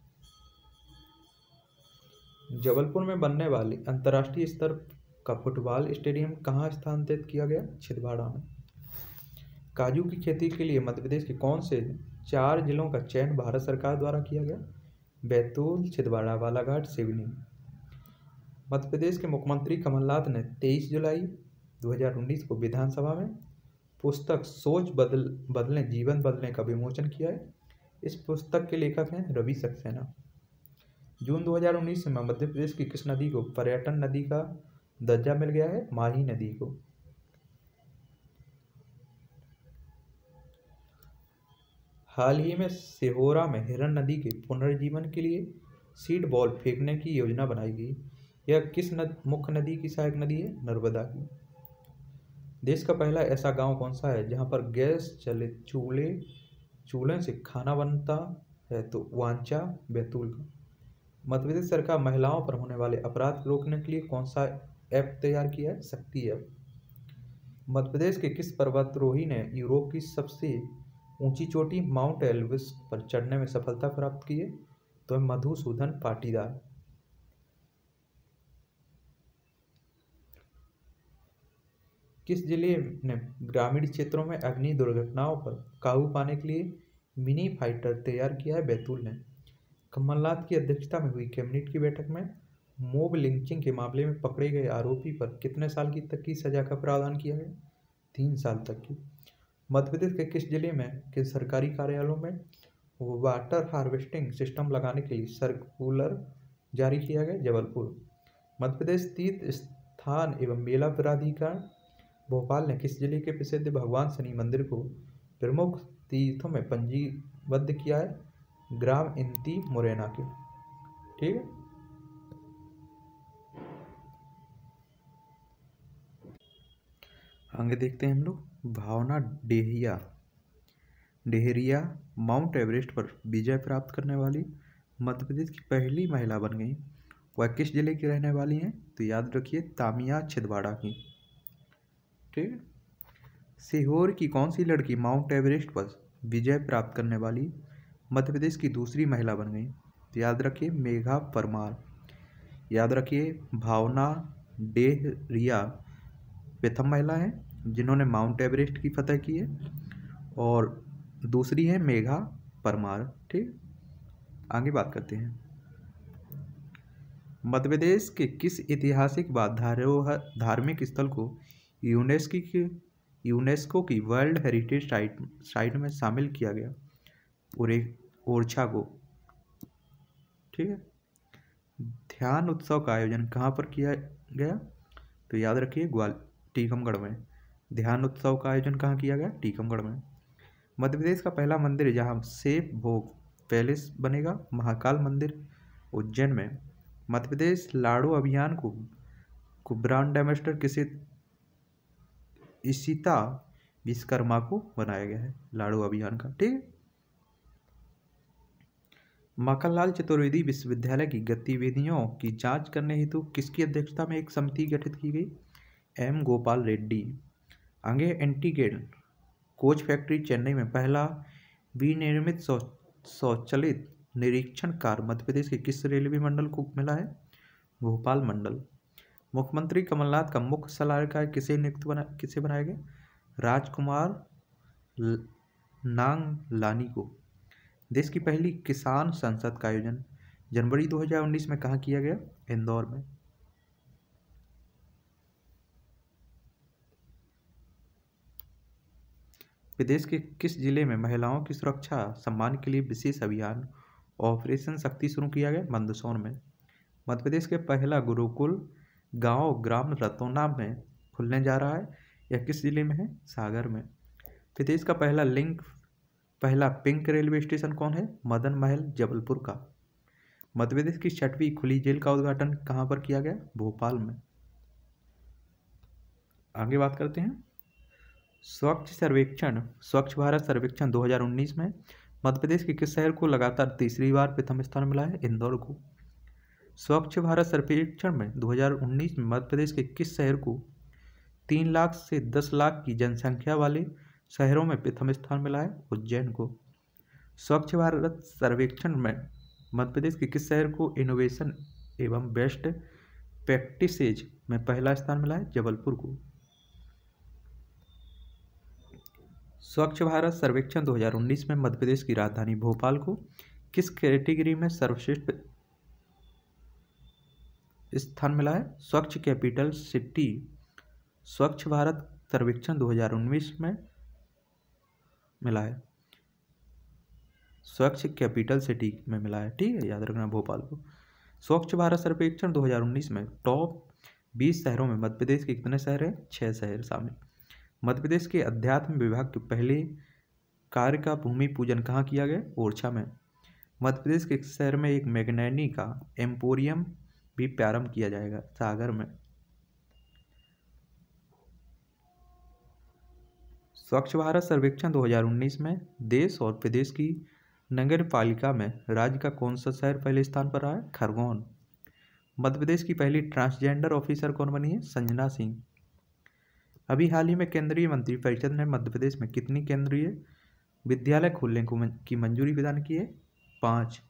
जबलपुर में बनने वाले अंतर्राष्ट्रीय स्तर का फुटबॉल स्टेडियम कहाँ स्थानांतरित किया गया? छिंदवाड़ा में। काजू की खेती के लिए मध्य प्रदेश के कौन से चार जिलों का चयन भारत सरकार द्वारा किया गया? बैतूल, छिंदवाड़ा, बालाघाट, सिवनी। मध्य प्रदेश के मुख्यमंत्री कमलनाथ ने तेईस जुलाई दो हज़ार उन्नीस को विधानसभा में पुस्तक सोच बदल बदलें जीवन बदलें का विमोचन किया है। इस पुस्तक के लेखक हैं रवि सक्सेना। जून दो हज़ार उन्नीस में मध्य प्रदेश की किस नदी को पर्यटन नदी का दर्जा मिल गया है? माही नदी को। हाल ही में सिहोरा में हिरन नदी के पुनर्जीवन के लिए सीड बॉल फेंकने की योजना बनाई गई। यह किस नद, मुख्य नदी की सहायक नदी है? नर्मदा की। देश का पहला ऐसा गांव कौन सा है जहां पर गैस चलित चूल्हे चूल्हे से खाना बनता है? तो वांचा, बैतूल का। मध्य प्रदेश सरकार महिलाओं पर होने वाले अपराध रोकने के लिए कौन सा ऐप तैयार किया है? शक्ति ऐप। मध्य प्रदेश के किस पर्वतारोही ने यूरोप की सबसे ऊंची चोटी माउंट एल्ब्रस पर चढ़ने में सफलता प्राप्त की है? तो मधुसूदन पाटीदार। किस जिले ने ग्रामीण क्षेत्रों में अग्नि दुर्घटनाओं पर काबू पाने के लिए मिनी फाइटर तैयार किया है? बैतूल ने। कमलनाथ की अध्यक्षता में हुई कैबिनेट की बैठक में मोब लिंचिंग के मामले में पकड़े गए आरोपी पर कितने साल की तक की सजा का प्रावधान किया गया? तीन साल तक की। मध्य प्रदेश के किस जिले में के सरकारी कार्यालयों में वाटर हार्वेस्टिंग सिस्टम लगाने के लिए सर्कुलर जारी किया गया? जबलपुर। मध्य प्रदेश तीर्थ स्थान एवं मेला प्राधिकरण भोपाल ने किस जिले के प्रसिद्ध भगवान शनि मंदिर को प्रमुख तीर्थों में पंजीबद्ध किया है? ग्राम इंती मुरैना के। ठीक है। आगे देखते हैं हम लोग। भावना डेहिया डेहरिया माउंट एवरेस्ट पर विजय प्राप्त करने वाली मध्य प्रदेश की पहली महिला बन गई। वह किस जिले की रहने वाली हैं? तो याद रखिए तामिया छिंदवाड़ा की। ठीक है। सीहोर की कौन सी लड़की माउंट एवरेस्ट पर विजय प्राप्त करने वाली मध्य प्रदेश की दूसरी महिला बन गई? तो याद रखिए मेघा परमार। याद रखिए भावना डेहरिया प्रथम महिला है जिन्होंने माउंट एवरेस्ट की फतह की है, और दूसरी है मेघा परमार। ठीक, आगे बात करते हैं। मध्य प्रदेश के किस ऐतिहासिक व धरोहर धार्मिक स्थल को यूनेस्को की यूनेस्को की वर्ल्ड हेरिटेज साइट साइट में शामिल किया गया? ओरे ओरछा को। ठीक है। ध्यान उत्सव का आयोजन कहाँ पर किया गया? तो याद रखिए ग्वाल टीकमगढ़ में। ध्यान उत्सव का आयोजन कहाँ किया गया? टीकमगढ़ में। मध्य प्रदेश का पहला मंदिर जहाँ सेफ भोग पैलेस बनेगा, महाकाल मंदिर उज्जैन में। मध्य प्रदेश लाड़ू अभियान को को ब्रांड एम्बेसडर किसे इशिता विश्वकर्मा को बनाया गया है लाड़ू अभियान का। ठीक है। माखनलाल चतुर्वेदी विश्वविद्यालय की गतिविधियों की जांच करने हेतु किसकी अध्यक्षता में एक समिति गठित की गई? एम गोपाल रेड्डी। आगे एंटीगेट कोच फैक्ट्री चेन्नई में पहला विनिर्मित स्वचालित निरीक्षण कार मध्य प्रदेश के किस रेलवे मंडल को मिला है? भोपाल मंडल। मुख्यमंत्री कमलनाथ का मुख्य सलाहकार किसे नियुक्त बना किसे बनाया गया? राजकुमार नांगलानी को। देश की पहली किसान संसद का आयोजन जनवरी दो हज़ार उन्नीस में कहाँ किया गया? इंदौर में। प्रदेश के किस जिले में महिलाओं की सुरक्षा सम्मान के लिए विशेष अभियान ऑपरेशन शक्ति शुरू किया गया? मंदसौर में। मध्य प्रदेश के पहला गुरुकुल गांव ग्राम रतौना में खुलने जा रहा है, यह किस जिले में है? सागर में। प्रदेश का पहला लिंक पहला पिंक रेलवे स्टेशन कौन है? मदन महल जबलपुर का। मध्य प्रदेश की छठवीं खुली जेल का उद्घाटन कहाँ पर किया गया? भोपाल में। आगे बात करते हैं। स्वच्छ सर्वेक्षण स्वच्छ भारत सर्वेक्षण दो हज़ार उन्नीस में मध्य प्रदेश के किस शहर को लगातार तीसरी बार प्रथम स्थान मिला है? इंदौर को। स्वच्छ भारत सर्वेक्षण में दो हज़ार उन्नीस में मध्य प्रदेश के किस शहर को तीन लाख से दस लाख की जनसंख्या वाले शहरों में प्रथम स्थान मिला है? उज्जैन को। स्वच्छ भारत सर्वेक्षण में मध्य प्रदेश के किस शहर को इनोवेशन एवं बेस्ट प्रैक्टिसेज में पहला स्थान मिला है? जबलपुर को। स्वच्छ भारत सर्वेक्षण दो हज़ार उन्नीस में मध्य प्रदेश की राजधानी भोपाल को किस कैटेगरी में सर्वश्रेष्ठ स्थान मिला है? स्वच्छ कैपिटल सिटी। स्वच्छ भारत सर्वेक्षण दो हज़ार उन्नीस में मिला है, स्वच्छ कैपिटल सिटी में मिला है। ठीक है, याद रखना भोपाल को। स्वच्छ भारत सर्वेक्षण दो हज़ार उन्नीस में टॉप बीस शहरों में मध्य प्रदेश के कितने शहर हैं? छः शहर शामिल। मध्य प्रदेश के अध्यात्म विभाग के पहले कार्य का भूमि पूजन कहाँ किया गया? ओरछा में। मध्य प्रदेश के शहर में एक मैग्नैनी का एम्पोरियम भी प्रारंभ किया जाएगा? सागर में। स्वच्छ भारत सर्वेक्षण दो हज़ार उन्नीस में देश और प्रदेश की नगर पालिका में राज्य का कौन सा शहर पहले स्थान पर रहा है? खरगोन। मध्य प्रदेश की पहली ट्रांसजेंडर ऑफिसर कौन बनी है? संजना सिंह। अभी हाल ही में केंद्रीय मंत्रिपरिषद ने मध्य प्रदेश में कितनी केंद्रीय विद्यालय खोलने को मन, की मंजूरी प्रदान की है? पाँच।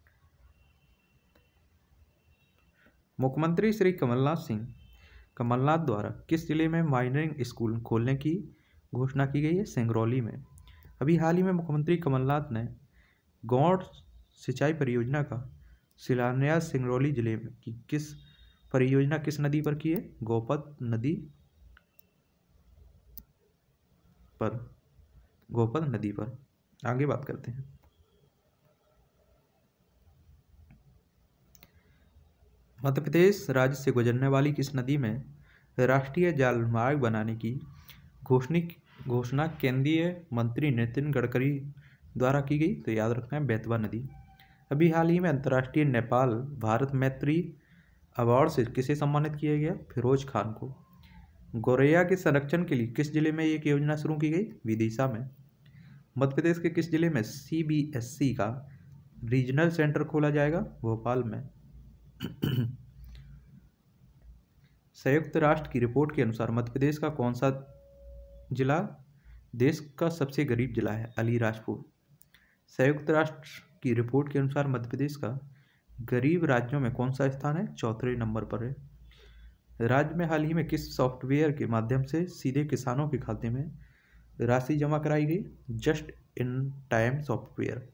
मुख्यमंत्री श्री कमलनाथ सिंह कमलनाथ द्वारा किस जिले में माइनरिंग स्कूल खोलने की घोषणा की गई है? सिंगरौली में। अभी हाल ही में मुख्यमंत्री कमलनाथ ने गौड़ सिंचाई परियोजना का शिलान्यास सिंगरौली जिले में की किस परियोजना किस नदी पर की है? गोपद नदी पर गोपद नदी पर। आगे बात करते हैं। मध्य प्रदेश राज्य से गुजरने वाली किस नदी में राष्ट्रीय जलमार्ग बनाने की घोषणा घोषणा केंद्रीय मंत्री नितिन गडकरी द्वारा की गई? तो याद रखना है बेतवा नदी। अभी हाल ही में अंतर्राष्ट्रीय नेपाल भारत मैत्री अवार्ड से किसे सम्मानित किया गया? फिरोज खान को। गौरैया के संरक्षण के लिए किस जिले में एक योजना शुरू की गई? विदिशा में। मध्य प्रदेश के किस जिले में सी बी एस ई का रीजनल सेंटर खोला जाएगा? भोपाल में। संयुक्त राष्ट्र की रिपोर्ट के अनुसार मध्य प्रदेश का कौन सा जिला देश का सबसे गरीब जिला है अलीराजपुर। संयुक्त राष्ट्र की रिपोर्ट के अनुसार मध्य प्रदेश का गरीब राज्यों में कौन सा स्थान है? चौथे नंबर पर है। राज्य में हाल ही में किस सॉफ्टवेयर के माध्यम से सीधे किसानों के खाते में राशि जमा कराई गई? Just in time software.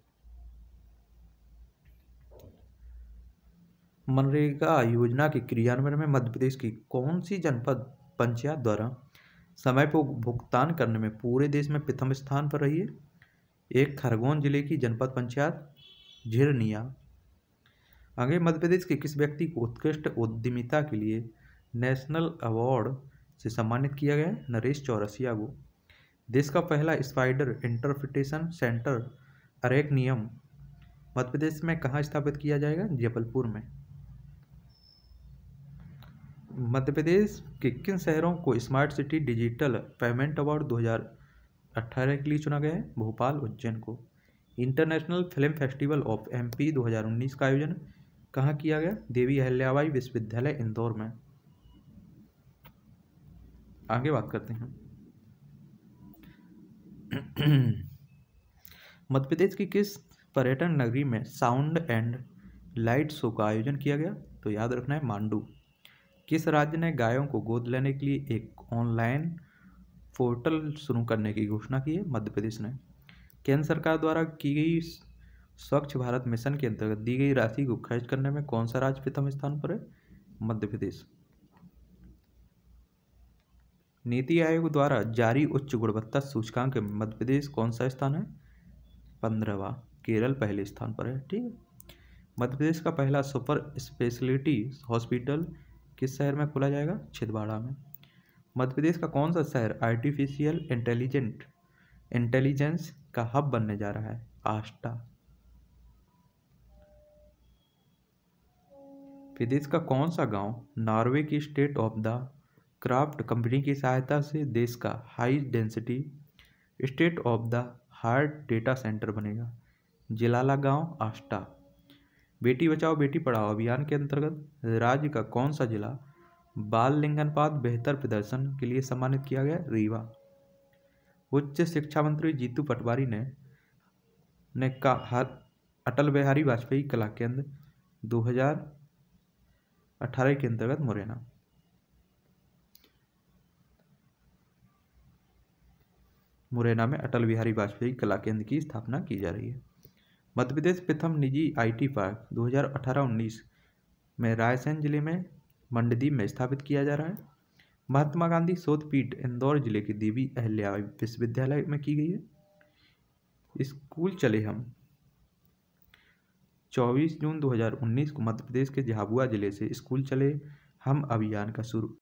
MNREGA योजना के क्रियान्वयन में मध्य प्रदेश की कौन सी जनपद पंचायत द्वारा समय पर भुगतान करने में पूरे देश में प्रथम स्थान पर रही है? एक खरगोन जिले की जनपद पंचायत झिरनिया। आगे, मध्य प्रदेश के किस व्यक्ति को उत्कृष्ट उद्यमिता के लिए नेशनल अवार्ड से सम्मानित किया गया है? नरेश चौरसिया को। देश का पहला स्पाइडर इंटरप्रिटेशन सेंटर अरेकनियम मध्य प्रदेश में कहाँ स्थापित किया जाएगा? जबलपुर में। मध्य प्रदेश के किन शहरों को smart city digital payment award दो हज़ार अठारह के लिए चुना गया है? भोपाल, उज्जैन को। International film festival of MP दो हज़ार उन्नीस का आयोजन कहाँ किया गया? देवी अहिल्याबाई विश्वविद्यालय, इंदौर में। आगे बात करते हैं मध्य प्रदेश की किस पर्यटन नगरी में साउंड एंड लाइट शो का आयोजन किया गया? तो याद रखना है मांडू। किस राज्य ने गायों को गोद लेने के लिए एक ऑनलाइन पोर्टल शुरू करने की घोषणा की है? मध्य प्रदेश ने। केंद्र सरकार द्वारा की गई स्वच्छ भारत मिशन के अंतर्गत दी गई राशि को खर्च करने में कौन सा राज्य प्रथम स्थान पर है? मध्य प्रदेश। नीति आयोग द्वारा जारी उच्च गुणवत्ता सूचकांक में मध्य प्रदेश कौन सा स्थान है? पंद्रहवा। केरल पहले स्थान पर है। ठीक है। मध्य प्रदेश का पहला सुपर स्पेशलिटी हॉस्पिटल किस शहर में खोला जाएगा? छिंदवाड़ा में। मध्य प्रदेश का कौन सा शहर आर्टिफिशियल इंटेलिजेंट इंटेलिजेंस का हब बनने जा रहा है? आष्टा। प्रदेश का कौन सा गांव नॉर्वे की state of the craft company की सहायता से देश का high density state of the art data centre बनेगा? जिलाला गांव, आष्टा। बेटी बचाओ बेटी पढ़ाओ अभियान के अंतर्गत राज्य का कौन सा जिला बाल लिंगानुपात बेहतर प्रदर्शन के लिए सम्मानित किया गया? रीवा। उच्च शिक्षा मंत्री जीतू पटवारी ने ने कहा अटल बिहारी वाजपेयी कला केंद्र दो हज़ार अठारह के अंतर्गत मुरैना। मुरैना में अटल बिहारी वाजपेयी कला केंद्र की स्थापना की जा रही है। मध्य प्रदेश प्रथम निजी आईटी पार्क दो हज़ार अठारह उन्नीस में रायसेन जिले में मंडदीप में स्थापित किया जा रहा है। महात्मा गांधी शोध पीठ इंदौर जिले के देवी अहिल्याबाई विश्वविद्यालय में की गई है। स्कूल चले हम चौबीस जून दो हज़ार उन्नीस को मध्य प्रदेश के झाबुआ जिले से स्कूल चले हम अभियान का शुरू